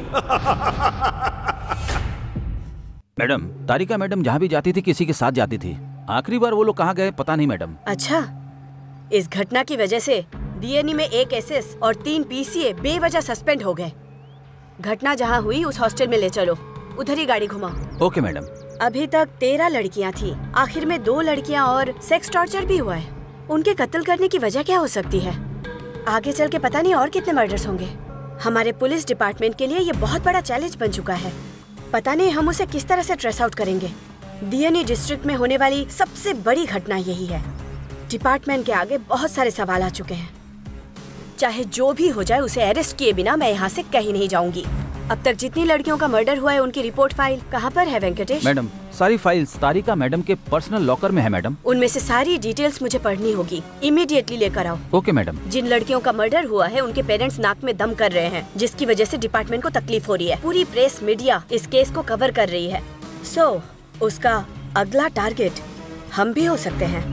Madam, Tarika madam जहाँ भी जाती थी किसी के साथ जाती थी। आखिरी बार वो लोग कहाँ गए पता नहीं मैडम। अच्छा, इस घटना की वजह से डीएनई में एक एसएस और तीन पीसीए बेवजह सस्पेंड हो गए। घटना जहाँ हुई उस हॉस्टल में ले चलो, उधर ही गाड़ी घुमाओ। Okay madam. अभी तक तेरह लड़कियाँ थी, आखिर में दो लड़कियाँ और सेक्स टॉर्चर भी हुआ है। उनके कत्ल करने की वजह क्या हो सकती है? आगे चल के पता नहीं और कितने मर्डर्स होंगे। हमारे पुलिस डिपार्टमेंट के लिए ये बहुत बड़ा चैलेंज बन चुका है। पता नहीं हम उसे किस तरह से ट्रेस आउट करेंगे। डीएनई डिस्ट्रिक्ट में होने वाली सबसे बड़ी घटना यही है। डिपार्टमेंट के आगे बहुत सारे सवाल आ चुके हैं। चाहे जो भी हो जाए उसे अरेस्ट किए बिना मैं यहाँ से कहीं नहीं जाऊंगी। अब तक जितनी लड़कियों का मर्डर हुआ है उनकी रिपोर्ट फाइल कहाँ पर है वेंकटेश? मैडम, सारी फाइल्स तारिका मैडम के पर्सनल लॉकर में है मैडम। उनमें से सारी डिटेल्स मुझे पढ़नी होगी। इमीडिएटली लेकर आओ। Okay madam. जिन लड़कियों का मर्डर हुआ है उनके पेरेंट्स नाक में दम कर रहे हैं, जिसकी वजह से डिपार्टमेंट को तकलीफ हो रही है। पूरी प्रेस मीडिया इस केस को कवर कर रही है। सो so, उसका अगला टारगेट हम भी हो सकते हैं।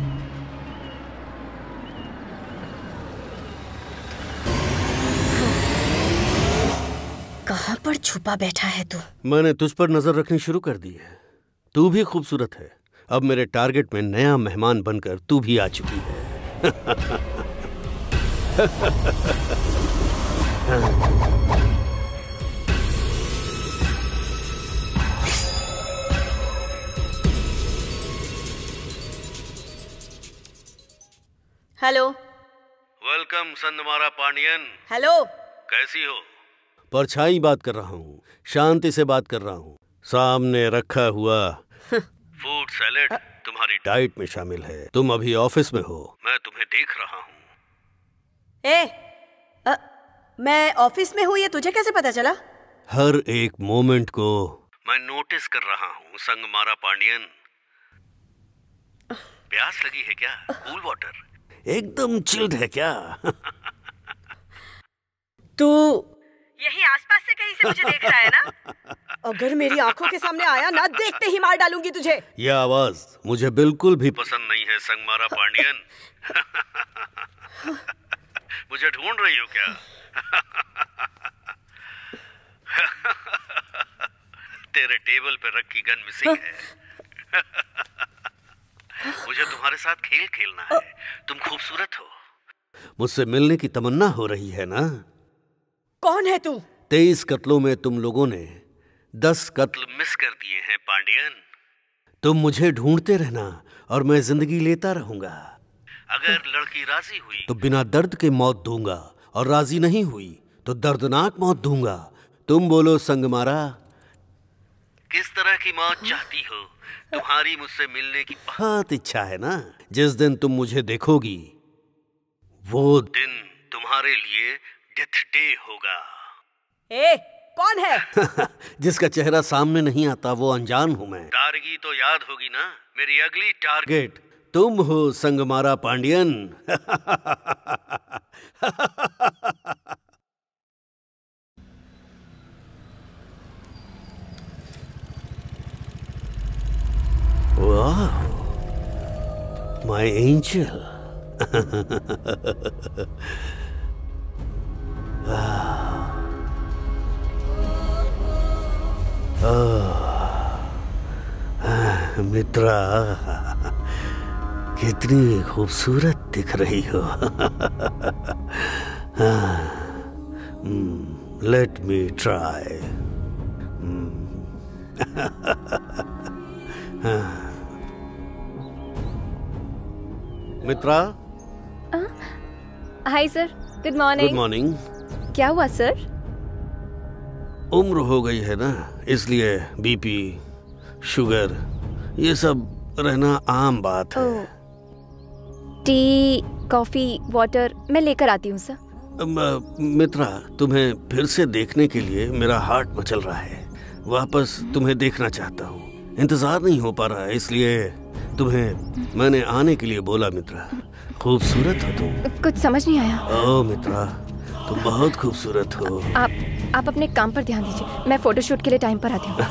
कहाँ पर छुपा बैठा है तू? मैंने तुझ पर नजर रखनी शुरू कर दी है। तू भी खूबसूरत है। अब मेरे टारगेट में नया मेहमान बनकर तू भी आ चुकी है। Hello. Welcome Sandmara Pandiyan. Hello. कैसी हो? परछाई बात कर रहा हूँ, शांति से बात कर रहा हूँ। सामने रखा हुआ फूड सैलेड तुम्हारी डाइट में शामिल है। तुम अभी ऑफिस में हो, मैं तुम्हें देख रहा हूँ। ए, आ, मैं ऑफिस में हूँ, ये तुझे कैसे पता चला? हर एक मोमेंट को मैं नोटिस कर रहा हूँ संगमारा पांडियन। प्यास लगी है क्या? कूल वाटर एकदम चिल्ड है क्या? तू यही आसपास से कहीं से मुझे देख रहा है ना? अगर मेरी आंखों के सामने आया ना, देखते ही मार डालूंगी तुझे। यह आवाज मुझे बिल्कुल भी पसंद नहीं है संगमारा पांडियन। मुझे ढूंढ रही हो क्या? तेरे टेबल पे रखी गन मिसिंग है। मुझे तुम्हारे साथ खेल खेलना है। तुम खूबसूरत हो, मुझसे मिलने की तमन्ना हो रही है ना? कौन है तू? तेईस कत्लों में तुम लोगों ने दस कत्ल मिस कर दिए हैं पांडियन। तुम मुझे ढूंढते रहना और मैं जिंदगी लेता रहूंगा। अगर लड़की राजी हुई तो बिना दर्द के मौत दूंगा, और राजी नहीं हुई तो दर्दनाक मौत दूंगा। तुम बोलो संगमारा, किस तरह की मौत चाहती हो? तुम्हारी मुझसे मिलने की बहुत इच्छा है ना? जिस दिन तुम मुझे देखोगी वो दिन तुम्हारे लिए डेथ डे होगा। ए, कौन है? जिसका चेहरा सामने नहीं आता वो अनजान हूं मैं। तारगी तो याद होगी ना? मेरी अगली टारगेट तुम हो संगमारा पांडियन। वाह, माय एंजल। मित्रा, कितनी खूबसूरत दिख रही हो। Let me try. Mitra. Hi sir, good morning. Good morning. क्या हुआ सर? उम्र हो गई है ना, इसलिए बीपी, शुगर ये सब रहना आम बात है। टी, कॉफी, वाटर मैं लेकर आती हूँ सर। म- मित्रा, तुम्हें फिर से देखने के लिए मेरा हार्ट मचल रहा है। वापस तुम्हें देखना चाहता हूँ, इंतजार नहीं हो पा रहा है, इसलिए तुम्हें मैंने आने के लिए बोला। मित्रा, खूबसूरत हो तुम। कुछ समझ नहीं आया। ओ मित्रा, तुम बहुत खूबसूरत हो। आप आप अपने काम पर ध्यान दीजिए, मैं फोटोशूट के लिए टाइम पर आती हूँ।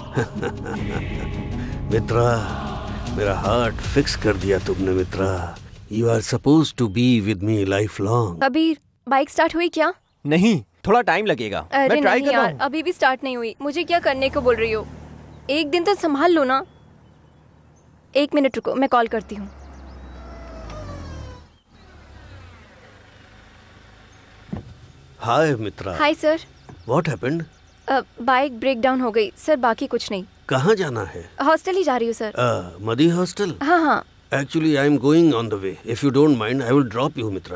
मित्रा, मेरा हार्ट फिक्स कर दिया तुमने। Mitra, you are suppose to be with me life long. अभी बाइक स्टार्ट हुई क्या? नहीं, थोड़ा टाइम लगेगा। अरे मैं ट्राई नहीं कर रहा यार, हूँ। अभी भी स्टार्ट नहीं हुई। मुझे क्या करने को बोल रही हो? एक दिन तो संभाल लो ना। एक मिनट रुको, मैं कॉल करती हूँ। Hi Mitra. Hi sir. What happened? Bike break down हो गई सर, बाकी कुछ नहीं। कहाँ जाना है? हॉस्टल ही जा रही हूँ सर। uh, मदी हॉस्टल? हाँ हाँ। Actually I am going on the way. If you don't mind I will drop you Mitra.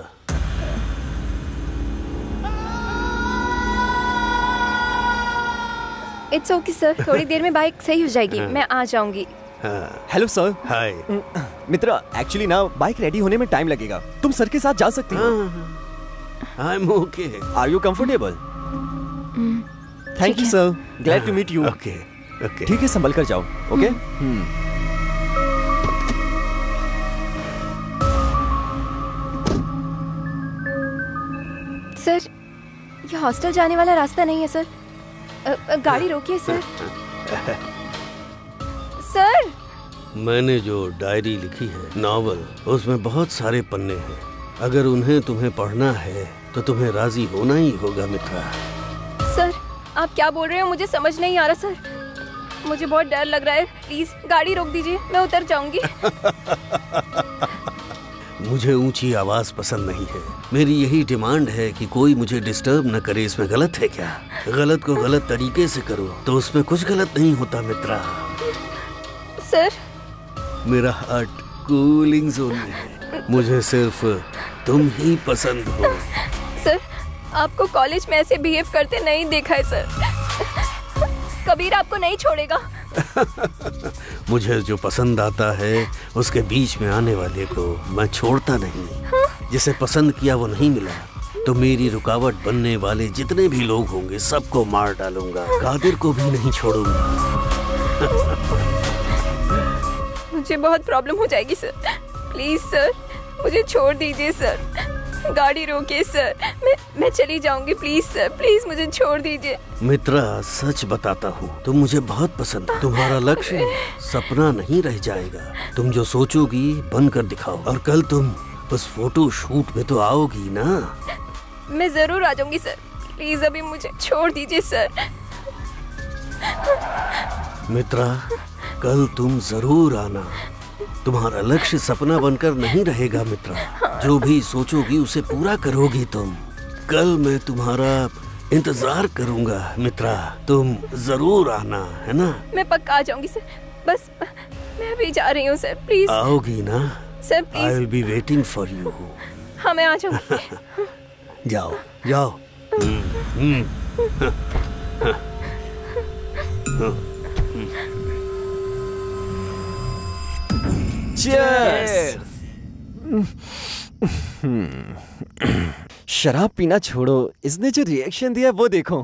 It's okay sir, थोड़ी देर में बाइक सही हो जाएगी, मैं आ जाऊंगी। Hello sir. Hi Mitra, actually ना बाइक रेडी होने में टाइम लगेगा, तुम सर के साथ जा सकती हो। I am okay. Are you comfortable? Thank you sir, glad to meet you. Okay okay, ठीक है, संभल कर जाओ। ओके। सर, ये हॉस्टल जाने वाला रास्ता नहीं है सर। अ, अ, गाड़ी रोकिए सर। सर, मैंने जो डायरी लिखी है, नॉवल, उसमें बहुत सारे पन्ने हैं। अगर उन्हें तुम्हें पढ़ना है तो तुम्हें राजी होना ही होगा मित्रा। सर, आप क्या बोल रहे हो? मुझे समझ नहीं आ रहा सर। मुझे बहुत डर लग रहा है, प्लीज गाड़ी रोक दीजिए, मैं उतर जाऊंगी। मुझे ऊंची आवाज पसंद नहीं है। मेरी यही डिमांड है कि कोई मुझे डिस्टर्ब न करे। इसमें गलत है क्या? गलत को गलत तरीके से करो तो उसमें कुछ गलत नहीं होता मित्रा। सर, मेरा हार्ट कूलिंग जोन में है। मुझे सिर्फ तुम ही पसंद हो। सर, आपको कॉलेज में ऐसे बिहेव करते नहीं देखा है सर। कबीर आपको नहीं छोड़ेगा। मुझे जो पसंद आता है उसके बीच में आने वाले को मैं छोड़ता नहीं। जिसे पसंद किया वो नहीं मिला तो मेरी रुकावट बनने वाले जितने भी लोग होंगे सबको मार डालूंगा। कादिर को भी नहीं छोड़ूंगा। मुझे बहुत प्रॉब्लम हो जाएगी सर। प्लीज सर, मुझे छोड़ दीजिए सर। गाड़ी रोकिए सर, मैं मैं चली जाऊंगी। प्लीज सर, प्लीज मुझे छोड़ दीजिए। मित्रा, सच बताता हूँ, तुम मुझे बहुत पसंद हो। तुम्हारा लक्ष्य सपना नहीं रह जाएगा। तुम जो सोचोगी बनकर दिखाओ। और कल तुम उस फोटो शूट में तो आओगी ना? मैं जरूर आ जाऊंगी सर। प्लीज अभी मुझे छोड़ दीजिए सर। मित्रा, कल तुम जरूर आना। तुम्हारा लक्ष्य सपना बनकर नहीं रहेगा मित्रा। जो भी सोचोगी उसे पूरा करोगी तुम। कल मैं तुम्हारा इंतजार करूंगा मित्रा। तुम जरूर आना, है ना? मैं पक्का आ जाऊंगी सर। बस मैं अभी जा रही हूँ सर। प्लीज आओगी ना? Sir I please. Will be waiting for you. हाँ, मैं आ जाऊंगी। जाओ जाओ। हम्म, हम्म, हाँ, हाँ, Cheers! शराब पीना छोड़ो, इसने जो रिएक्शन दिया वो देखो।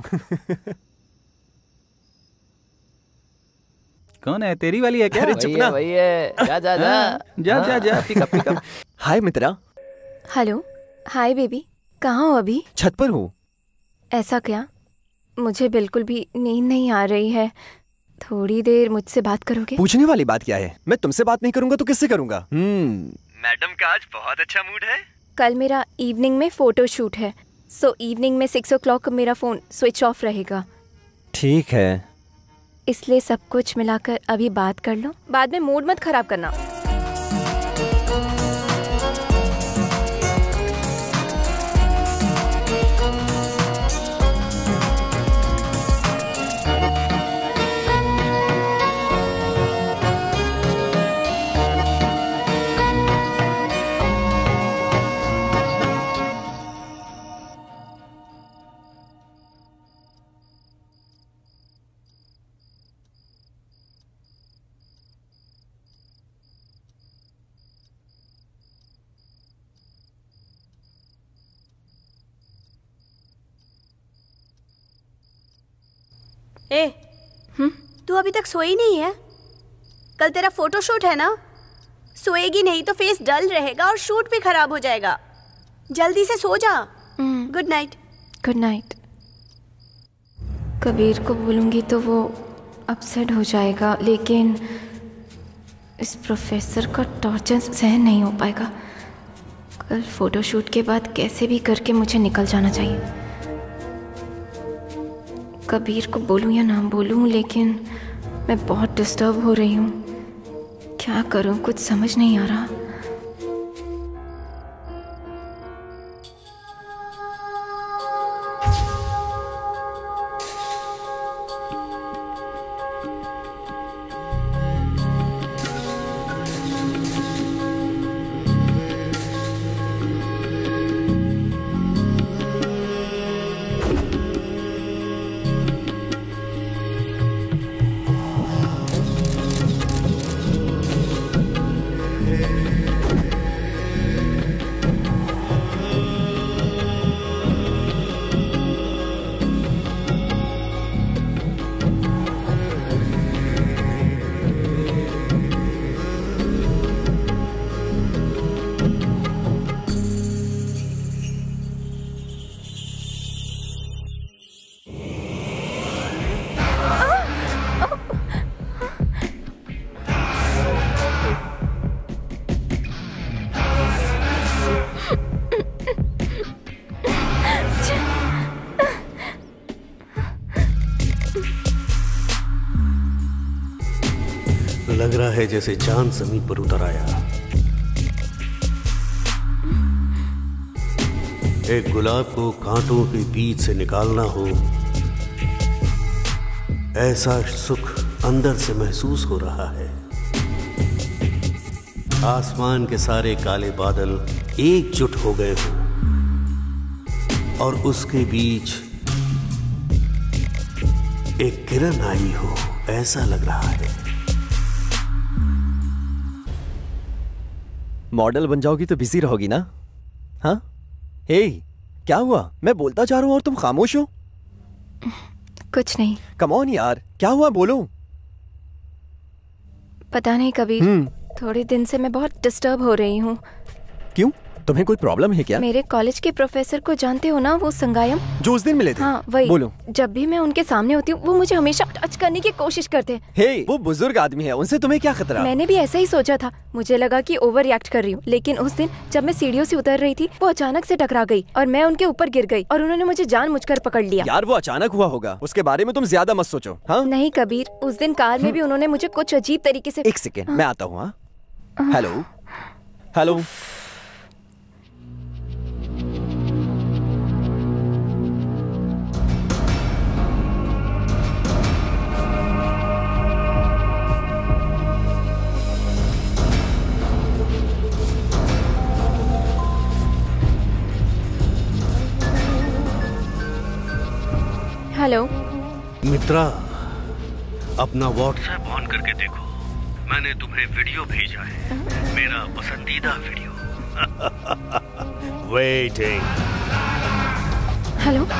कौन है? तेरी वाली है क्या? अरे चुप ना। वही है, जा जा जा जा जा जा, pickup pickup. Hi Mitra. Hello, hi baby, कहाँ हो अभी? छत पर हूँ। ऐसा क्या? मुझे बिल्कुल भी नींद नहीं आ रही है। थोड़ी देर मुझसे बात करोगे? पूछने वाली बात क्या है? मैं तुमसे बात नहीं करूंगा तो किससे करूंगा? हम्म, मैडम का आज बहुत अच्छा मूड है। कल मेरा इवनिंग में फोटो शूट है, सो इवनिंग में सिक्स ओ क्लॉक मेरा फोन स्विच ऑफ रहेगा। ठीक है। इसलिए सब कुछ मिलाकर अभी बात कर लो, बाद में मूड मत खराब करना। ए, तू अभी तक सोई नहीं है? कल तेरा फोटो शूट है ना? सोएगी नहीं तो फेस डल रहेगा और शूट भी खराब हो जाएगा। जल्दी से सो जा। Good night. Good night. Kabir को बोलूँगी तो वो अपसेट हो जाएगा, लेकिन इस प्रोफेसर का टॉर्चर सहन नहीं हो पाएगा। कल फोटोशूट के बाद कैसे भी करके मुझे निकल जाना चाहिए। कबीर को बोलूं या ना बोलूं, लेकिन मैं बहुत डिस्टर्ब हो रही हूँ। क्या करूँ, कुछ समझ नहीं आ रहा। लग रहा है जैसे चांद जमीन पर उतर आया। एक गुलाब को कांटों के बीच से निकालना हो, ऐसा सुख अंदर से महसूस हो रहा है। आसमान के सारे काले बादल एकजुट हो गए हों और उसके बीच एक किरण आई हो, ऐसा लग रहा है। मॉडल बन जाओगी तो बिजी रहोगी ना? हाँ? हे, क्या हुआ? मैं बोलता जा रहा हूं और तुम खामोश हो। कुछ नहीं। कम ऑन यार, क्या हुआ, बोलो। पता नहीं कबीर, थोड़े दिन से मैं बहुत डिस्टर्ब हो रही हूँ। क्यों? तुम्हें कोई प्रॉब्लम है क्या? मेरे कॉलेज के प्रोफेसर को जानते हो ना, वो संगायम जो उस दिन मिले थे? हाँ वही। बोलो। जब भी मैं उनके सामने होती हूँ वो मुझे हमेशा टच करने की कोशिश करते हैं। हे, वो बुजुर्ग आदमी है, उनसे तुम्हें क्या खतरा? मैंने भी ऐसा ही सोचा था। मुझे लगा कि ओवर रिएक्ट कर रही हूँ, लेकिन उस दिन जब मैं सीढ़ियों से उतर रही थी वो अचानक से टकरा गई और मैं उनके ऊपर गिर गई और उन्होंने मुझे जानबूझकर पकड़ लिया। यार वो अचानक हुआ होगा, उसके बारे में तुम ज्यादा मत सोचो। हाँ? नहीं कबीर, उस दिन कार में भी उन्होंने मुझे कुछ अजीब तरीके से। एक सेकेंड, मैं आता हूँ। हेलो हेलो हेलो मित्रा, अपना व्हाट्सएप ऑन करके देखो, मैंने तुम्हें वीडियो भेजा है, मेरा पसंदीदा video. Waiting. Hello.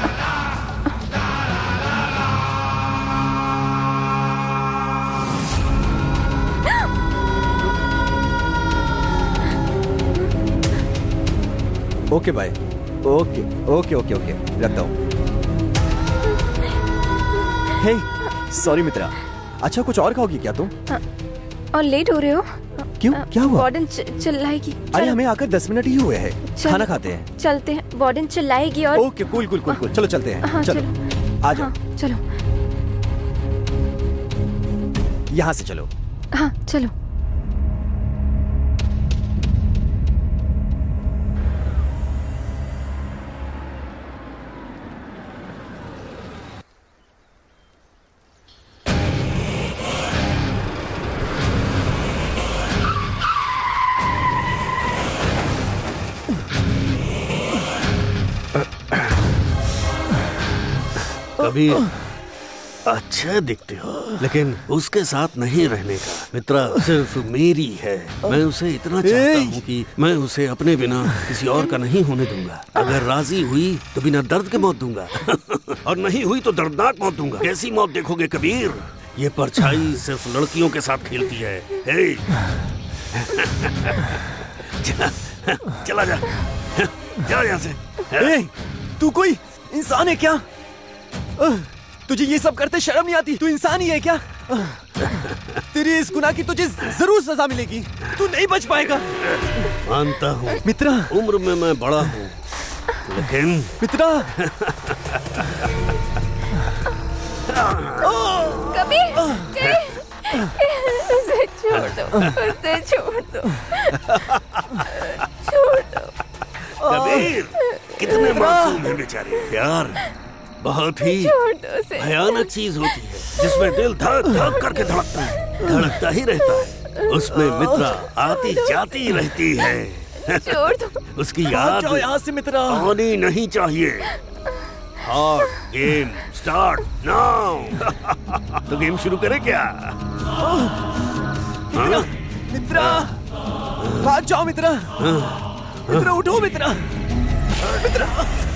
Okay bye. Okay okay okay okay रखता हूँ। Hey, sorry Mitra. अच्छा, कुछ और खाओगी क्या तुम? और लेट हो रहे हो? क्यों, क्या हुआ? वार्डन चिल्लाएगी। अरे हमें आकर दस मिनट ही हुए हैं, खाना खाते हैं। चलते हैं, वार्डन चिल्लाएगी और। Okay cool cool cool cool, चलो चलते हैं। हाँ, चलो, चलो। आ जाओ। हाँ, चलो। यहाँ से चलो। हाँ चलो। कबीर, अच्छे दिखते हो, लेकिन उसके साथ नहीं रहने का। मित्रा सिर्फ मेरी है। मैं उसे इतना चाहता हूँ कि मैं उसे अपने बिना किसी और का नहीं होने दूंगा। अगर राजी हुई तो बिना दर्द के मौत दूंगा और नहीं हुई तो दर्दनाक मौत दूंगा। कैसी मौत देखोगे कबीर? ये परछाई सिर्फ लड़कियों के साथ खेलती है। हे चला जा, जा यहाँ से। ए, तू कोई इंसान है क्या? तुझे ये सब करते शर्म नहीं आती? तू इंसान ही है क्या? तेरी इस गुनाह की तुझे जरूर सजा मिलेगी। तू नहीं बच पाएगा। मानता हूँ मित्रा, उम्र में मैं बड़ा हूँ, लेकिन मित्रा कबीर, उसे छोड़ दो, उसे छोड़ दो, छोड़ दो। कबीर, कितने मासूम हैं बेचारे। प्यार बहुत ही भयानक चीज होती है, जिसमें दिल धड़क धड़क करके धड़कता है, धड़कता ही रहता है। उसमें मित्रा आती जाती रहती है। छोड़ दो। उसकी याद यहाँ से मित्रा आनी नहीं चाहिए। Hot game start now. तो गेम शुरू करें क्या? मित्रा, मित्रा भाग जाओ मित्रा। मित्रा उठो मित्रा, मित्रा।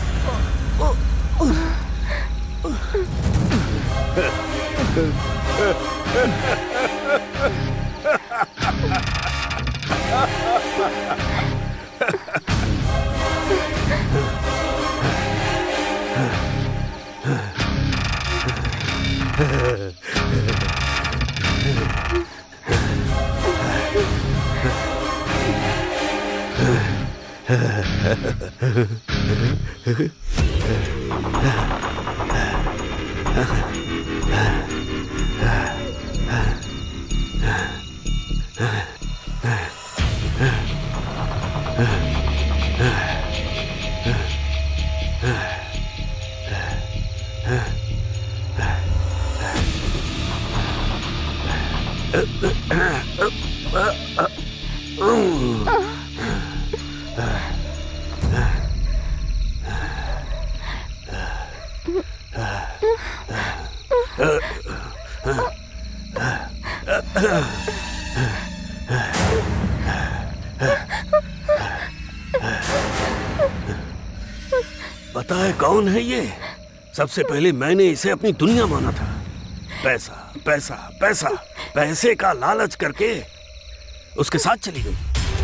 पता है कौन है ये? सबसे पहले मैंने इसे अपनी दुनिया माना था। पैसा पैसा पैसा, पैसे का लालच करके उसके साथ चली गई।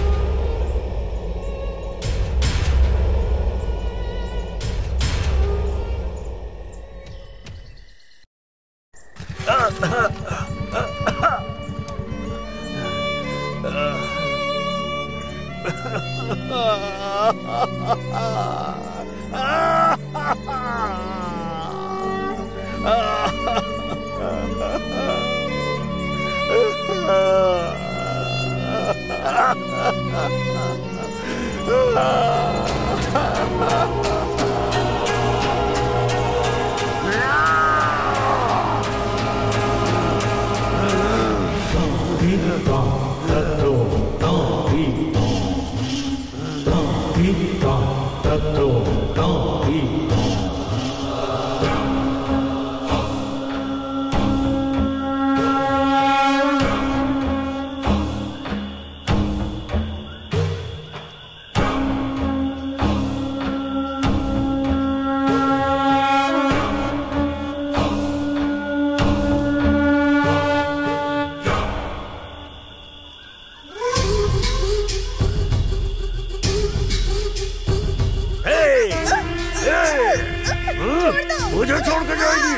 मुझे छोड़ के जाएगी।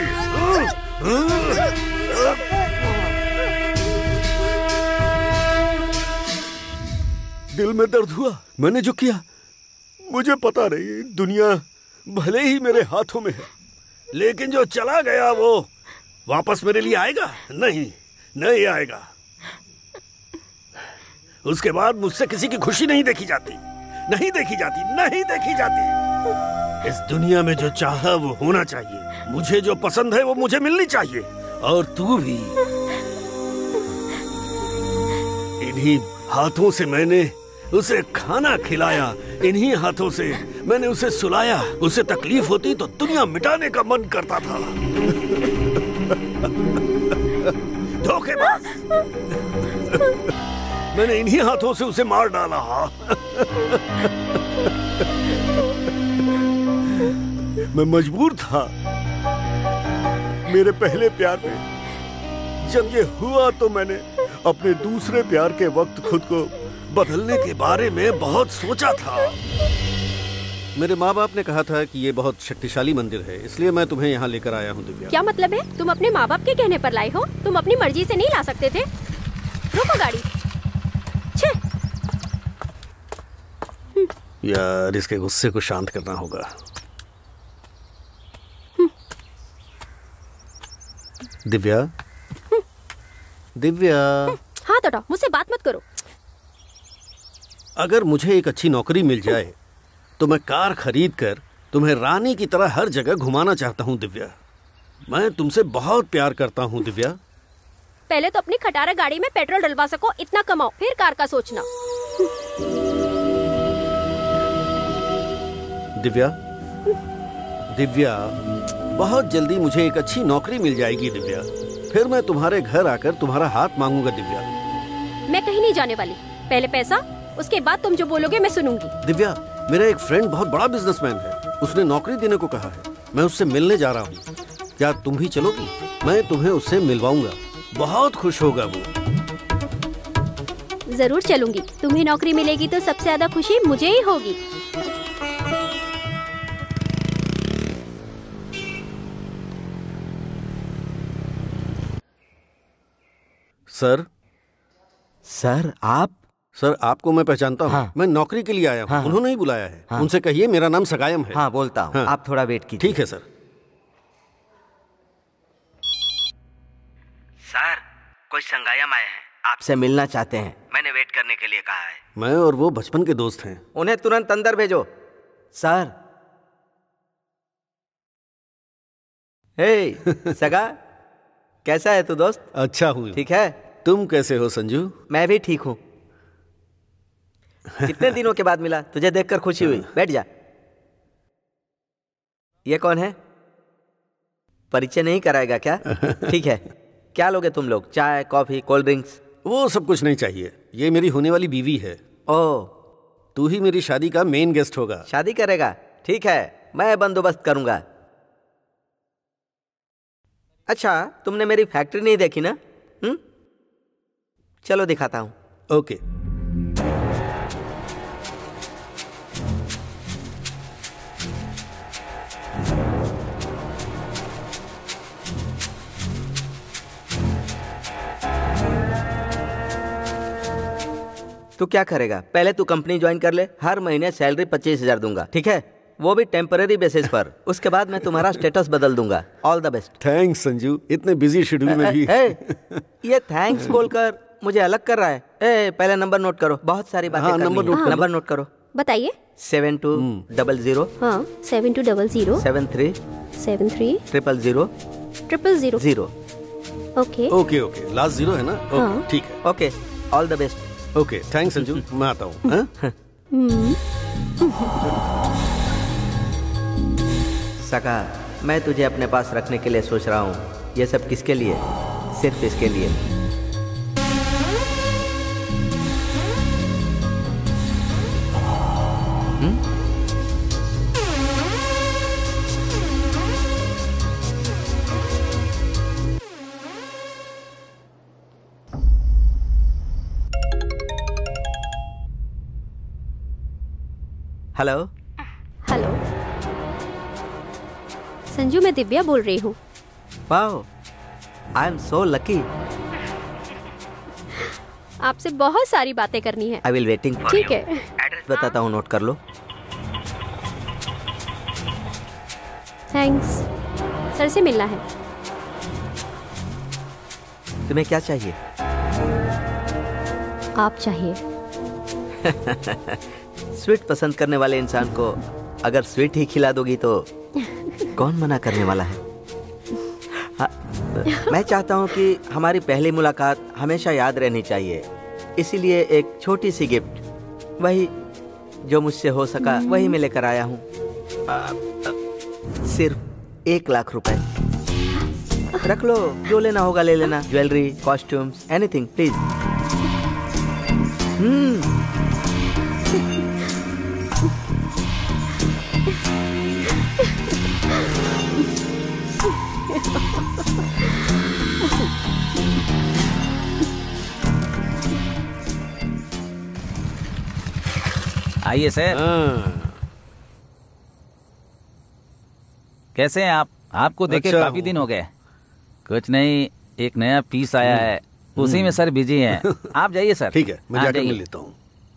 दिल में दर्द हुआ मैंने जो किया। मुझे पता नहीं, दुनिया भले ही मेरे हाथों में है, लेकिन जो चला गया वो वापस मेरे लिए आएगा? नहीं, नहीं आएगा। उसके बाद मुझसे किसी की खुशी नहीं देखी जाती, नहीं देखी जाती, नहीं देखी जाती। इस दुनिया में जो चाहा वो होना चाहिए। मुझे जो पसंद है वो मुझे मिलनी चाहिए, और तू भी। इन्हीं हाथों से मैंने उसे खाना खिलाया, इन्हीं हाथों से मैंने उसे सुलाया। उसे तकलीफ होती तो दुनिया मिटाने का मन करता था। धोखेबाज। मैंने इन्हीं हाथों से उसे मार डाला। मैं मजबूर था। मेरे पहले प्यार में जब ये हुआ तो मैंने अपने दूसरे प्यार के वक्त खुद को बदलने के बारे में बहुत सोचा था। मेरे माँ बाप ने कहा था कि ये बहुत शक्तिशाली मंदिर है, इसलिए मैं तुम्हें यहाँ लेकर आया हूँ दिव्या। क्या मतलब है? तुम अपने माँ बाप के कहने पर लाए हो? तुम अपनी मर्जी से नहीं ला सकते थे? रोको गाड़ी। छे। यार, इसके गुस्से को शांत करना होगा। दिव्या, दिव्या, हाथ हटाओ, मुझसे बात मत करो। अगर मुझे एक अच्छी नौकरी मिल जाए तो मैं कार खरीद कर तुम्हें रानी की तरह हर जगह घुमाना चाहता हूँ दिव्या। मैं तुमसे बहुत प्यार करता हूँ दिव्या। पहले तो अपनी खटारा गाड़ी में पेट्रोल डलवा सको, इतना कमाओ, फिर कार का सोचना। दिव्या, दिव्या, बहुत जल्दी मुझे एक अच्छी नौकरी मिल जाएगी दिव्या। फिर मैं तुम्हारे घर आकर तुम्हारा हाथ मांगूंगा दिव्या। मैं कहीं नहीं जाने वाली। पहले पैसा, उसके बाद तुम जो बोलोगे मैं सुनूंगी। दिव्या, मेरा एक फ्रेंड बहुत बड़ा बिजनेसमैन है, उसने नौकरी देने को कहा है। मैं उससे मिलने जा रहा हूँ, क्या तुम भी चलोगी? मैं तुम्हें उससे मिलवाऊंगा, बहुत खुश होगा वो। जरूर चलूंगी। तुम्हें नौकरी मिलेगी तो सबसे ज्यादा खुशी मुझे ही होगी। सर, सर आप? सर, आपको मैं पहचानता हूँ। हाँ। मैं नौकरी के लिए आया हूँ। हाँ। उन्होंने ही बुलाया है। हाँ। उनसे कहिए मेरा नाम सगायम है। हाँ, बोलता हूँ। हाँ। आप थोड़ा वेट कीजिए। ठीक है सर। सर, कोई संगायम आए हैं, आपसे मिलना चाहते हैं। मैंने वेट करने के लिए कहा है। मैं और वो बचपन के दोस्त हैं। उन्हें तुरंत अंदर भेजो। सर। हे सगा, कैसा है तू दोस्त? अच्छा हूँ। ठीक है। तुम कैसे हो संजू? मैं भी ठीक हूँ। कितने दिनों के बाद मिला, तुझे देखकर खुशी हुई। बैठ जा। ये कौन है? परिचय नहीं कराएगा क्या? ठीक है। क्या लोगे तुम लोग? चाय, कॉफी, कोल्ड ड्रिंक्स? वो सब कुछ नहीं चाहिए। ये मेरी होने वाली बीवी है। ओह, तू ही मेरी शादी का मेन गेस्ट होगा। शादी करेगा? ठीक है, मैं बंदोबस्त करूंगा। अच्छा, तुमने मेरी फैक्ट्री नहीं देखी ना? हम्म, चलो दिखाता हूं। ओके। तू क्या करेगा? पहले तू कंपनी ज्वाइन कर ले, हर महीने सैलरी पच्चीस हजार दूंगा, ठीक है? वो भी टेम्पररी बेसिस पर। उसके बाद मैं तुम्हारा स्टेटस बदल दूंगा। All the best. Thanks Sanju, इतने बिजी शेड्यूल में भी। ए, ए, ये थैंक्स बोलकर मुझे अलग कर रहा है। ए, पहले नंबर नोट करो, बहुत सारी बातें हाँ, नंबर नोट, नंबर नोट करो। बताइए। Seven two double zero. हाँ, seven two double zero. Seven three seven three triple zero triple zero zero. Okay okay okay, last zero है ना? ओके, ठीक है। Okay, all the best. Okay, thanks Sanju, मैं आता हूँ। सका, मैं तुझे अपने पास रखने के लिए सोच रहा हूँ। ये सब किसके लिए? सिर्फ इसके लिए। हेलो। हेलो संजू, मैं दिव्या बोल रही हूँ। Wow, I am so lucky. आपसे बहुत सारी बातें करनी है। आई विल वेटिंग फॉर ठीक यू। है। एड्रेस बताता हूँ, नोट कर लो। थैंक्स। सर से मिलना है। तुम्हें क्या चाहिए? आप चाहिए। स्वीट पसंद करने वाले इंसान को अगर स्वीट ही खिला दोगी तो कौन मना करने वाला है? हाँ, मैं चाहता हूँ कि हमारी पहली मुलाकात हमेशा याद रहनी चाहिए, इसीलिए एक छोटी सी गिफ्ट, वही जो मुझसे हो सका वही मैं लेकर आया हूँ। सिर्फ एक लाख रुपए। रख लो, जो लेना होगा ले लेना, jewellery, costumes, anything please. Hmm आइए सर। कैसे हैं आप? आपको देखे अच्छा काफी दिन हो गए। कुछ नहीं, एक नया पीस आया है, उसी में सर बिजी हैं। आप जाइए सर। ठीक है, मैं जाकर मिल लेता हूँ।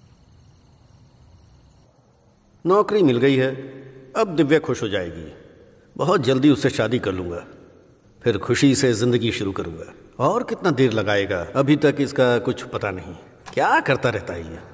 नौकरी मिल गई है, अब दिव्या खुश हो जाएगी। बहुत जल्दी उससे शादी कर लूंगा, फिर खुशी से जिंदगी शुरू करूंगा। और कितना देर लगाएगा? अभी तक इसका कुछ पता नहीं, क्या करता रहता है ये।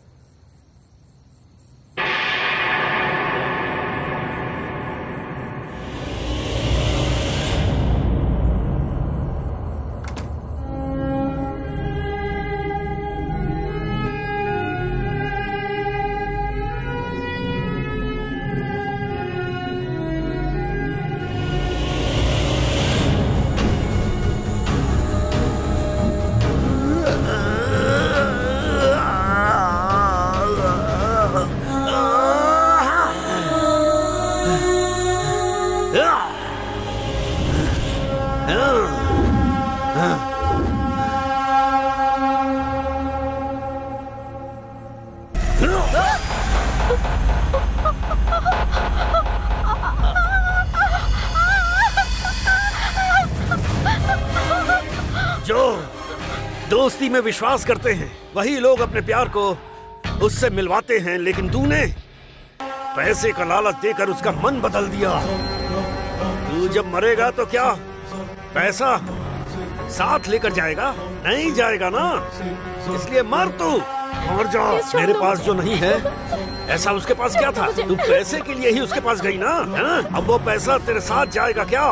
दोस्ती में विश्वास करते हैं वही लोग अपने प्यार को उससे मिलवाते हैं, लेकिन तूने पैसे का लालच देकर उसका मन बदल दिया। तू जब मरेगा तो क्या पैसा साथ लेकर जाएगा? नहीं जाएगा ना, इसलिए मर तू, मर जा। मेरे पास जो नहीं है ऐसा उसके पास क्या था? तू पैसे के लिए ही उसके पास गई ना, है? अब वो पैसा तेरे साथ जाएगा क्या?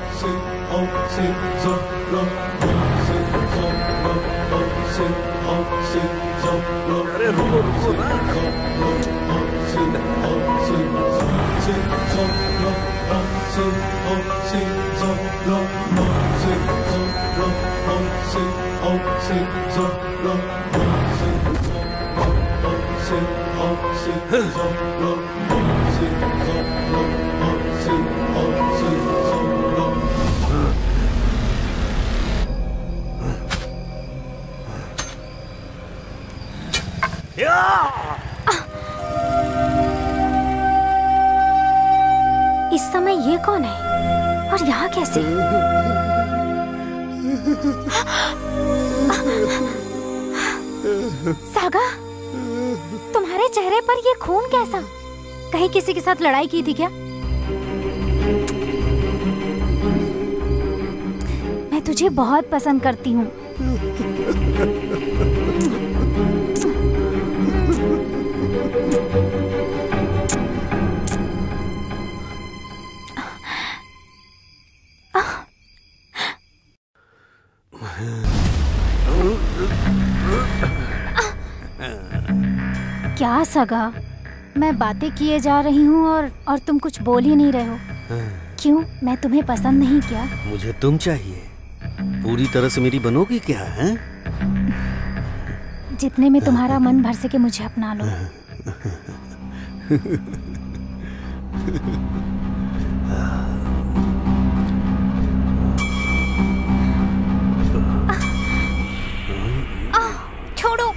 अरे रुको रुको ना। इस समय ये कौन है और यहाँ कैसे? सागा, तुम्हारे चेहरे पर ये खून कैसा? कहीं किसी के साथ लड़ाई की थी क्या? मैं तुझे बहुत पसंद करती हूँ। क्या सगा, मैं बातें किए जा रही हूँ और और तुम कुछ बोल ही नहीं रहे हो। क्यों, मैं तुम्हें पसंद नहीं क्या? मुझे तुम चाहिए, पूरी तरह से मेरी बनोगी क्या है? जितने में तुम्हारा मन भर सके मुझे अपना लो। छोड़ो,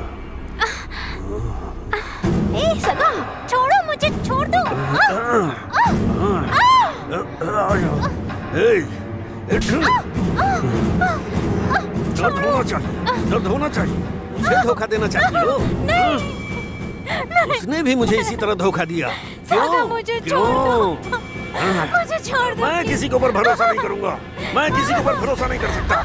ए सगा, छोड़ो मुझे, छोड़ दो। दर्द होना चाहिए, दर्द होना चाहिए। मुझे धोखा देना चाहती हो? उसने भी मुझे इसी तरह धोखा दिया। क्यों? मुझे क्यों? मुझे छोड़ दो। मैं किसी के ऊपर भरोसा नहीं करूंगा, मैं किसी के ऊपर भरोसा नहीं कर सकता।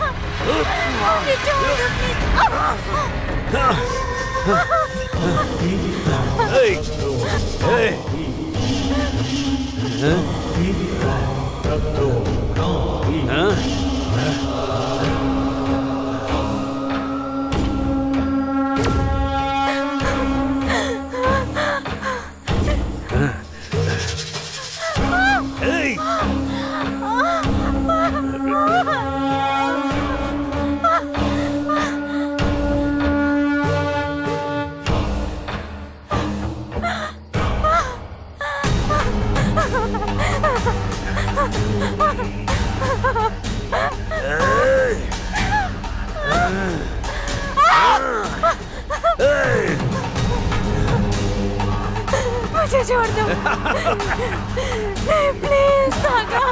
मुझे छोड़ दो। नहीं प्लीज सागा।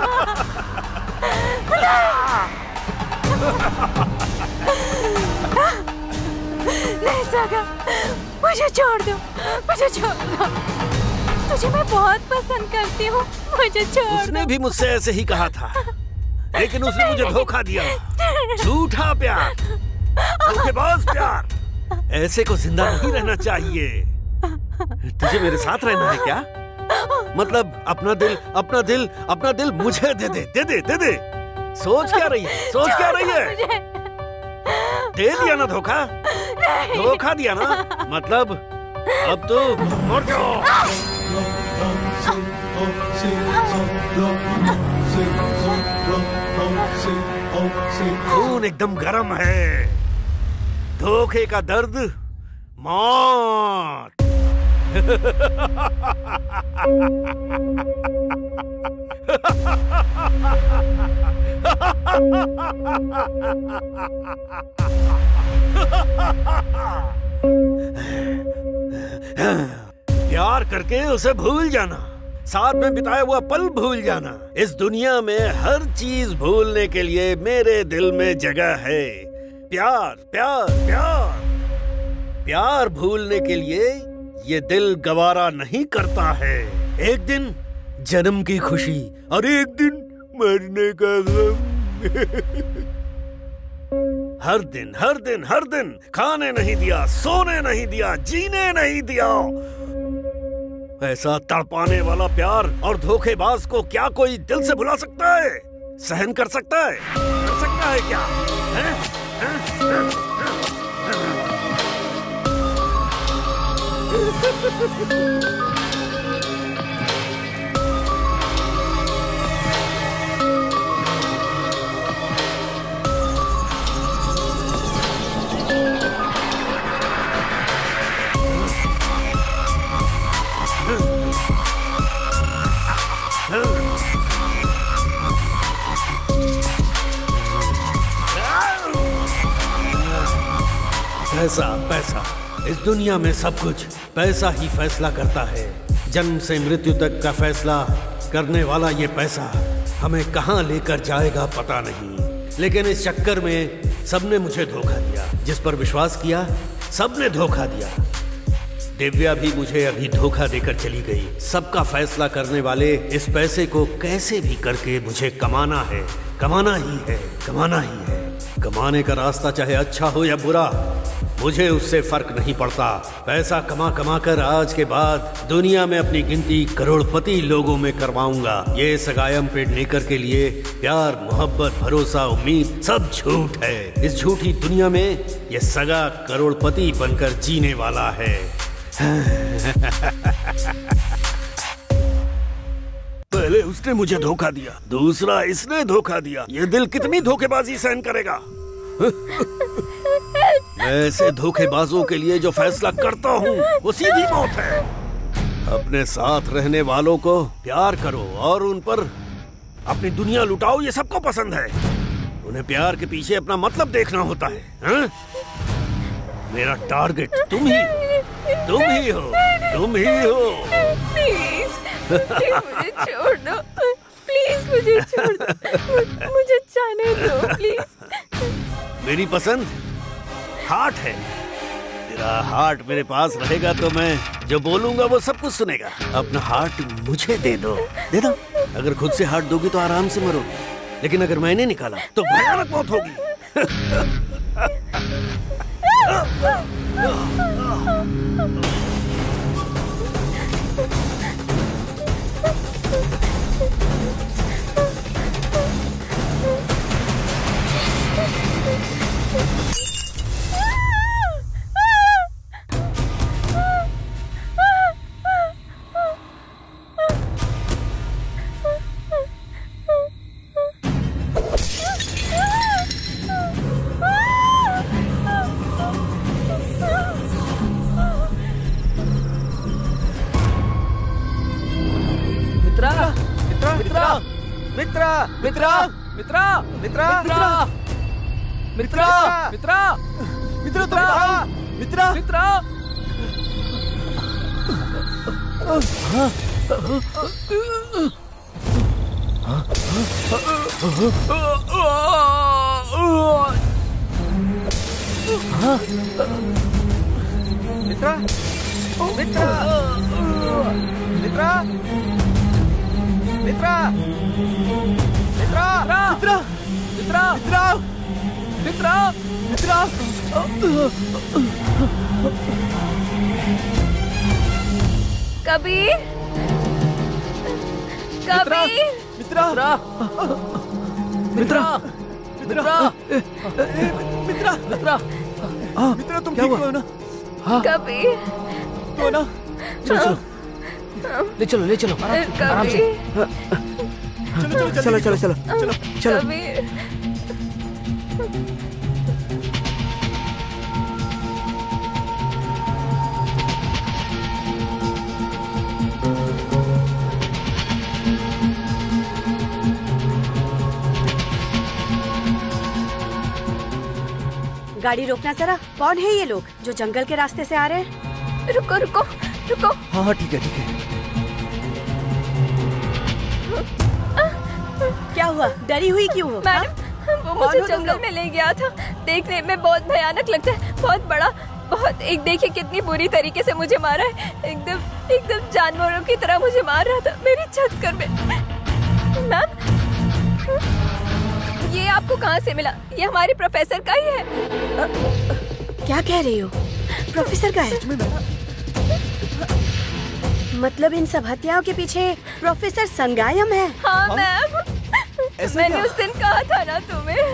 नहीं सागा, मुझे छोड़ दो, मुझे छोड़ दो। तुझे मैं बहुत पसंद करती हूँ, मुझे छोड़ दो। उसने भी मुझसे ऐसे ही कहा था, लेकिन उसने मुझे धोखा दिया। झूठा प्यार, धोखेबाज प्यार। ऐसे को जिंदा नहीं रहना चाहिए। तुझे मेरे साथ रहना है क्या? मतलब अपना दिल, अपना दिल, अपना दिल मुझे दे दे, दे दे, दे दे। सोच क्या रही है? सोच क्या रही है? दे दिया ना धोखा, धोखा दिया ना। मतलब अब तो मर जाओ। खून एकदम गर्म है। धोखे का दर्द मौत। प्यार करके उसे भूल जाना, साथ में बिताया हुआ पल भूल जाना। इस दुनिया में हर चीज भूलने के लिए मेरे दिल में जगह है। प्यार प्यार प्यार प्यार भूलने के लिए ये दिल गवारा नहीं करता है। एक दिन जन्म की खुशी और एक दिन मरने का गम। हर दिन हर दिन हर दिन खाने नहीं दिया, सोने नहीं दिया, जीने नहीं दिया। ऐसा तड़पाने वाला प्यार और धोखेबाज को क्या कोई दिल से भुला सकता है? सहन कर सकता है? कर सकता है क्या? है? है? है? पैसा पैसा, इस दुनिया में सब कुछ पैसा ही फैसला करता है। जन्म से मृत्यु तक का फैसला करने वाला ये पैसा हमें कहाँ लेकर जाएगा पता नहीं। लेकिन इस चक्कर में सबने मुझे धोखा दिया। जिस पर विश्वास किया सबने धोखा दिया। दिव्या भी मुझे अभी धोखा देकर चली गई। सबका फैसला करने वाले इस पैसे को कैसे भी करके मुझे कमाना है, कमाना ही है, कमाना ही है। कमाने का रास्ता चाहे अच्छा हो या बुरा, मुझे उससे फर्क नहीं पड़ता। पैसा कमा कमा कर आज के बाद दुनिया में अपनी गिनती करोड़पति लोगों में करवाऊंगा। ये सगायम पेड़ नेकर के लिए प्यार, मोहब्बत, भरोसा, उम्मीद सब झूठ है। इस झूठी दुनिया में ये सगा करोड़पति बनकर जीने वाला है। पहले उसने मुझे धोखा दिया, दूसरा इसने धोखा दिया। ये दिल कितनी धोखेबाजी सहन करेगा? ऐसे धोखेबाजों के लिए जो फैसला करता हूँ वो सीधी मौत है। अपने साथ रहने वालों को प्यार करो और उन पर अपनी दुनिया लुटाओ, ये सबको पसंद है। उन्हें प्यार के पीछे अपना मतलब देखना होता है, हा? मेरा टारगेट तुम ही तुम ही हो तुम ही हो। प्लीज मुझे छोड़ दो, प्लीज मुझे छोड़ दो, मुझे जाने दो प्लीज। मेरी पसंद हार्ट है। तेरा हार्ट मेरे पास रहेगा तो मैं जो बोलूंगा वो सब कुछ सुनेगा। अपना हार्ट मुझे दे दो, दे दो। अगर खुद से हार्ट दोगी तो आराम से मरोगी, लेकिन अगर मैंने निकाला तो भयानक मौत होगी। मित्रा मित्रा मित्रा मित्रा मित्रा मित्रा मित्रा मित्रा मित्रा मित्रा मित्रा मित्रा मित्रा मित्रा मित्रा मित्रा मित्रा मित्रा मित्रा मित्रा कबीर कबीर मित्रा मित्रा मित्रा मित्रा मित्रा मित्रा तुम ठीक हो ना? कबीर तो ना चलो चलो ले चलो ले चलो आराम से चलो चलो चलो चलो चलो कबीर गाड़ी रोकना जरा। कौन है ये लोग जो जंगल के रास्ते से आ रहे हैं? रुको रुको रुको। हाँ हाँ ठीक है ठीक है। क्या हुआ? डरी हुई क्यों हो? मैडम वो मुझे जंगल में ले गया था। देखने में बहुत भयानक लगता है, बहुत बड़ा, बहुत। एक देखिए कितनी बुरी तरीके से मुझे मारा है, एकदम एकदम जानवरों की तरह मुझे मार रहा था मेरी छत कर में। मैम ये आपको कहाँ से मिला? ये हमारे प्रोफेसर का ही है। आ, क्या कह रही हो? प्रोफेसर का है? मतलब इन सब हत्याओं के पीछे प्रोफेसर संगायम है? हाँ मैम, मैंने उस दिन कहा था ना तुम्हें।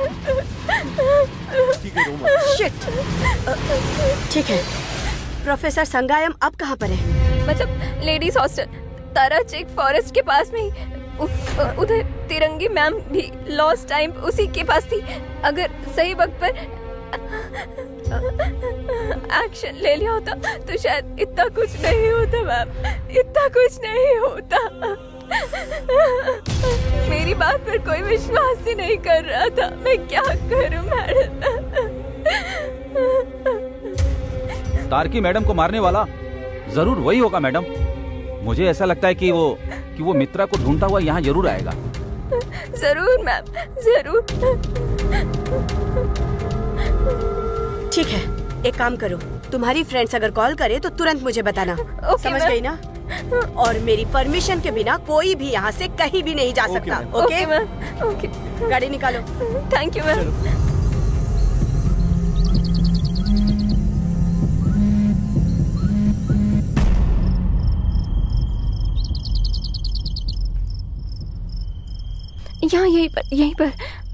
शिट। ठीक है, प्रोफेसर संगायम अब कहाँ पर है? मतलब लेडीज हॉस्टल ताराचेक फॉरेस्ट के पास में ही। उधर तिरंगी मैम भी लॉस्ट टाइम उसी के पास थी। अगर सही वक्त पर एक्शन ले लिया होता तो शायद इतना कुछ नहीं होता मैम, इतना कुछ नहीं होता। मेरी बात पर कोई विश्वास ही नहीं कर रहा था। मैं क्या करूं मैडम? तारकी मैडम को मारने वाला जरूर वही होगा मैडम। मुझे ऐसा लगता है कि वो कि वो मित्रा को ढूंढता हुआ यहाँ जरूर आएगा। जरूर मैम, जरूर। ठीक है, एक काम करो, तुम्हारी फ्रेंड्स अगर कॉल करे तो तुरंत मुझे बताना। समझ गई ना? और मेरी परमिशन के बिना कोई भी यहाँ से कहीं भी नहीं जा सकता। Okay ma'am? ओके। गाड़ी निकालो। Thank you ma'am. यहाँ यहीं पर, यहीं पर।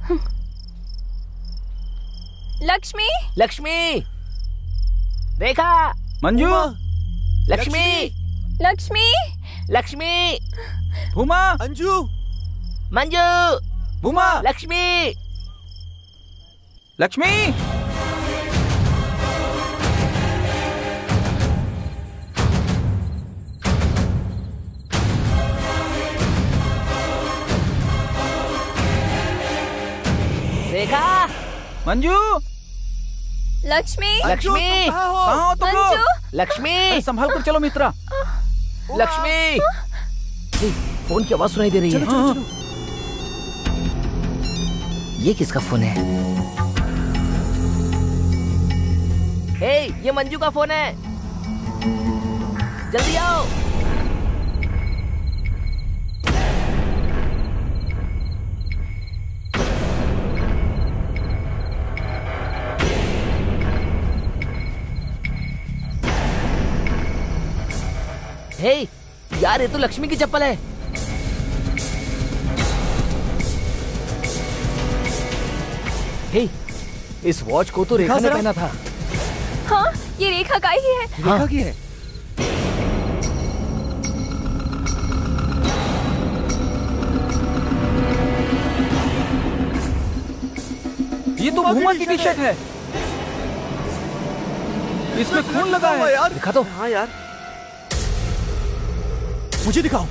लक्ष्मी, लक्ष्मी, रेखा, मंजू, लक्ष्मी, लक्ष्मी, लक्ष्मी, भूमा, अंजू, मंजू, भूमा, लक्ष्मी, लक्ष्मी। रेखा, मंजू, लक्ष्मी, लक्ष्मी, कहाँ हो तुम लोग? लक्ष्मी, संभाल कर चलो मित्रा। लक्ष्मी, फोन की आवाज सुनाई दे रही है। चलो, चलो, चलो। ये किसका फोन है? हे, ये मंजू का फोन है। जल्दी आओ। हे यार, ये तो लक्ष्मी की चप्पल है। हे, इस वॉच को तो रेखा ने पहना था। हाँ, ये रेखा का ही है। रेखा हाँ। की है। ये तो भूमा की टी शर्ट है। इसमें खून लगा है यार। दिखा दो। हाँ यार, मुझे दिखाओ।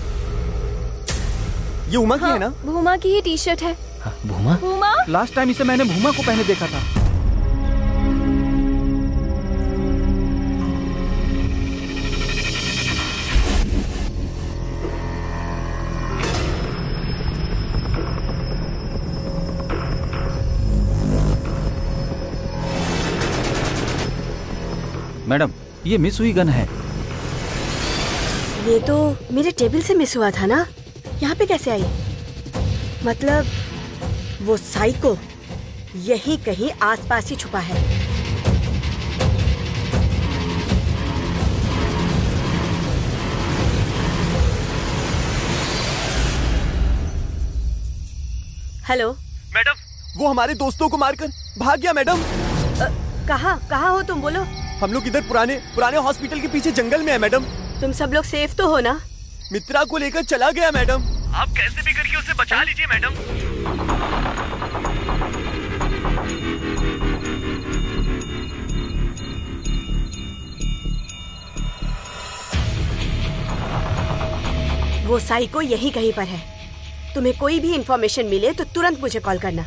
ये उमा की हाँ, है ना? भूमा की ही टी शर्ट है। हाँ, भूमा? भूमा? लास्ट टाइम इसे मैंने भूमा को पहने देखा था। मैडम, ये मिस हुई गन है। ये तो मेरे टेबल से मिस हुआ था ना, यहाँ पे कैसे आई? मतलब वो साइको यहीं कहीं आसपास ही छुपा है। हेलो मैडम, वो हमारे दोस्तों को मारकर भाग गया मैडम। कहाँ कहाँ हो तुम? बोलो। हम लोग इधर पुराने पुराने हॉस्पिटल के पीछे जंगल में है मैडम। तुम सब लोग सेफ तो हो ना? मित्रा को लेकर चला गया मैडम। आप कैसे भी करके उसे बचा लीजिए मैडम। वो साइको यहीं कहीं पर है। तुम्हें कोई भी इंफॉर्मेशन मिले तो तुरंत मुझे कॉल करना।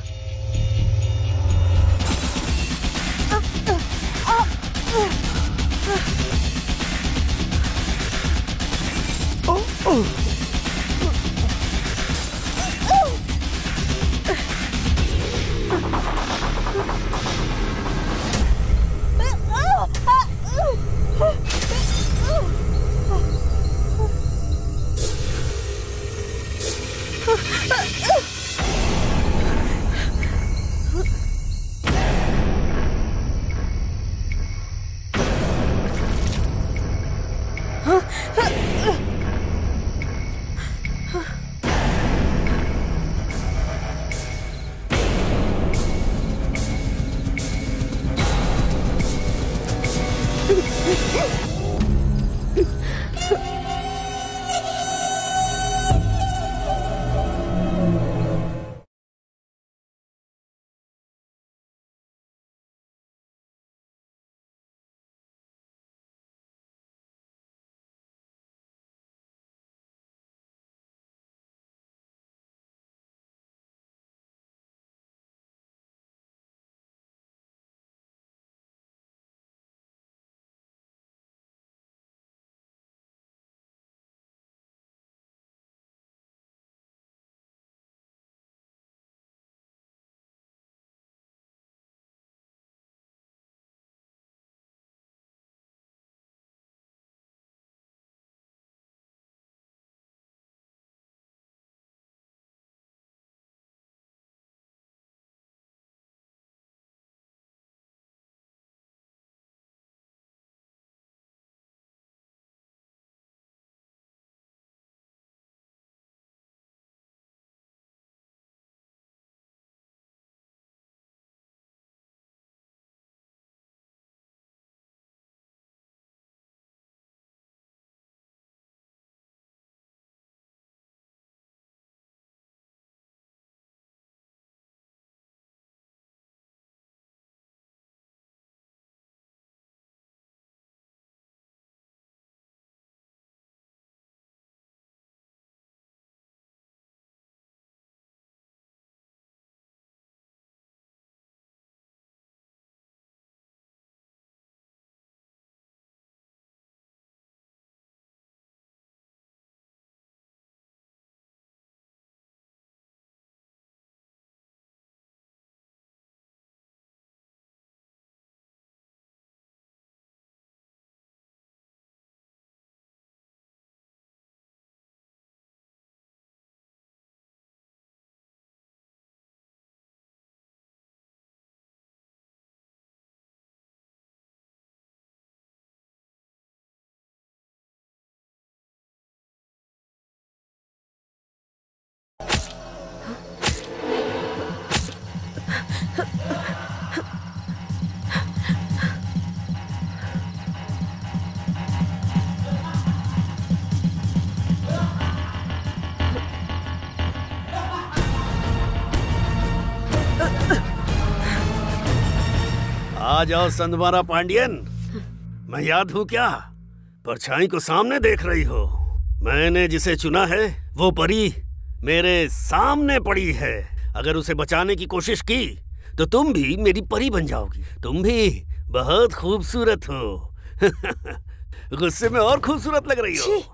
आ जाओ संदमारा पांडियन। मैं याद हूँ क्या? परछाई को सामने देख रही हो। मैंने जिसे चुना है वो परी मेरे सामने पड़ी है। अगर उसे बचाने की कोशिश की तो तुम भी मेरी परी बन जाओगी। तुम भी बहुत खूबसूरत हो। गुस्से में और खूबसूरत लग रही हो।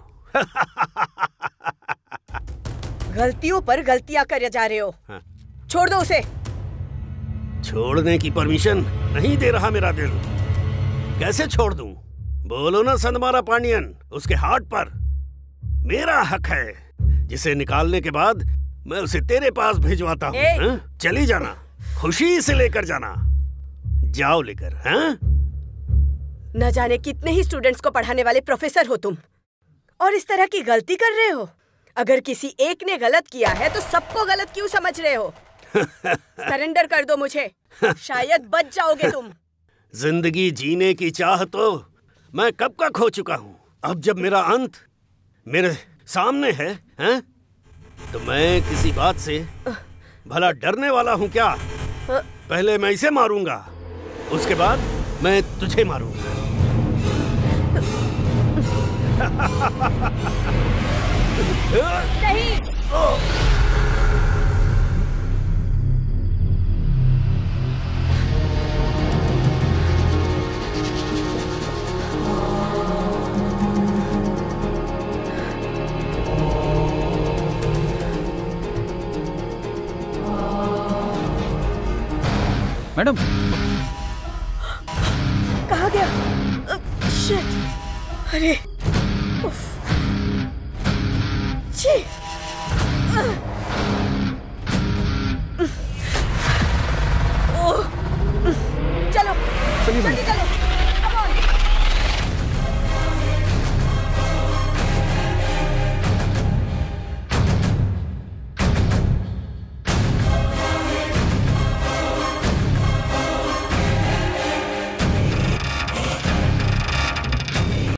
गलतियों पर गलतियां करे जा रहे हो। हाँ। छोड़ दो उसे। छोड़ने की परमिशन नहीं दे रहा मेरा दिल। कैसे छोड़ दूं? बोलो ना संदमारा पांडियन, उसके हार्ट पर मेरा हक है, जिसे निकालने के बाद मैं उसे तेरे पास भिजवाता हूँ। चली जाना, खुशी से लेकर जाना, जाओ लेकर। हैं? न जाने कितने ही स्टूडेंट्स को पढ़ाने वाले प्रोफेसर हो तुम, और इस तरह की गलती कर रहे हो। अगर किसी एक ने गलत किया है तो सबको गलत क्यों समझ रहे हो? सरेंडर कर दो मुझे, शायद बच जाओगे तुम। जिंदगी जीने की चाह तो मैं कब का खो चुका हूँ। अब जब मेरा अंत मेरे सामने है, हैं? तो मैं किसी बात से भला डरने वाला हूँ क्या? पहले मैं इसे मारूंगा, उसके बाद मैं तुझे मारूंगा। नहीं। मैडम, कहाँ गया? शिट! अरे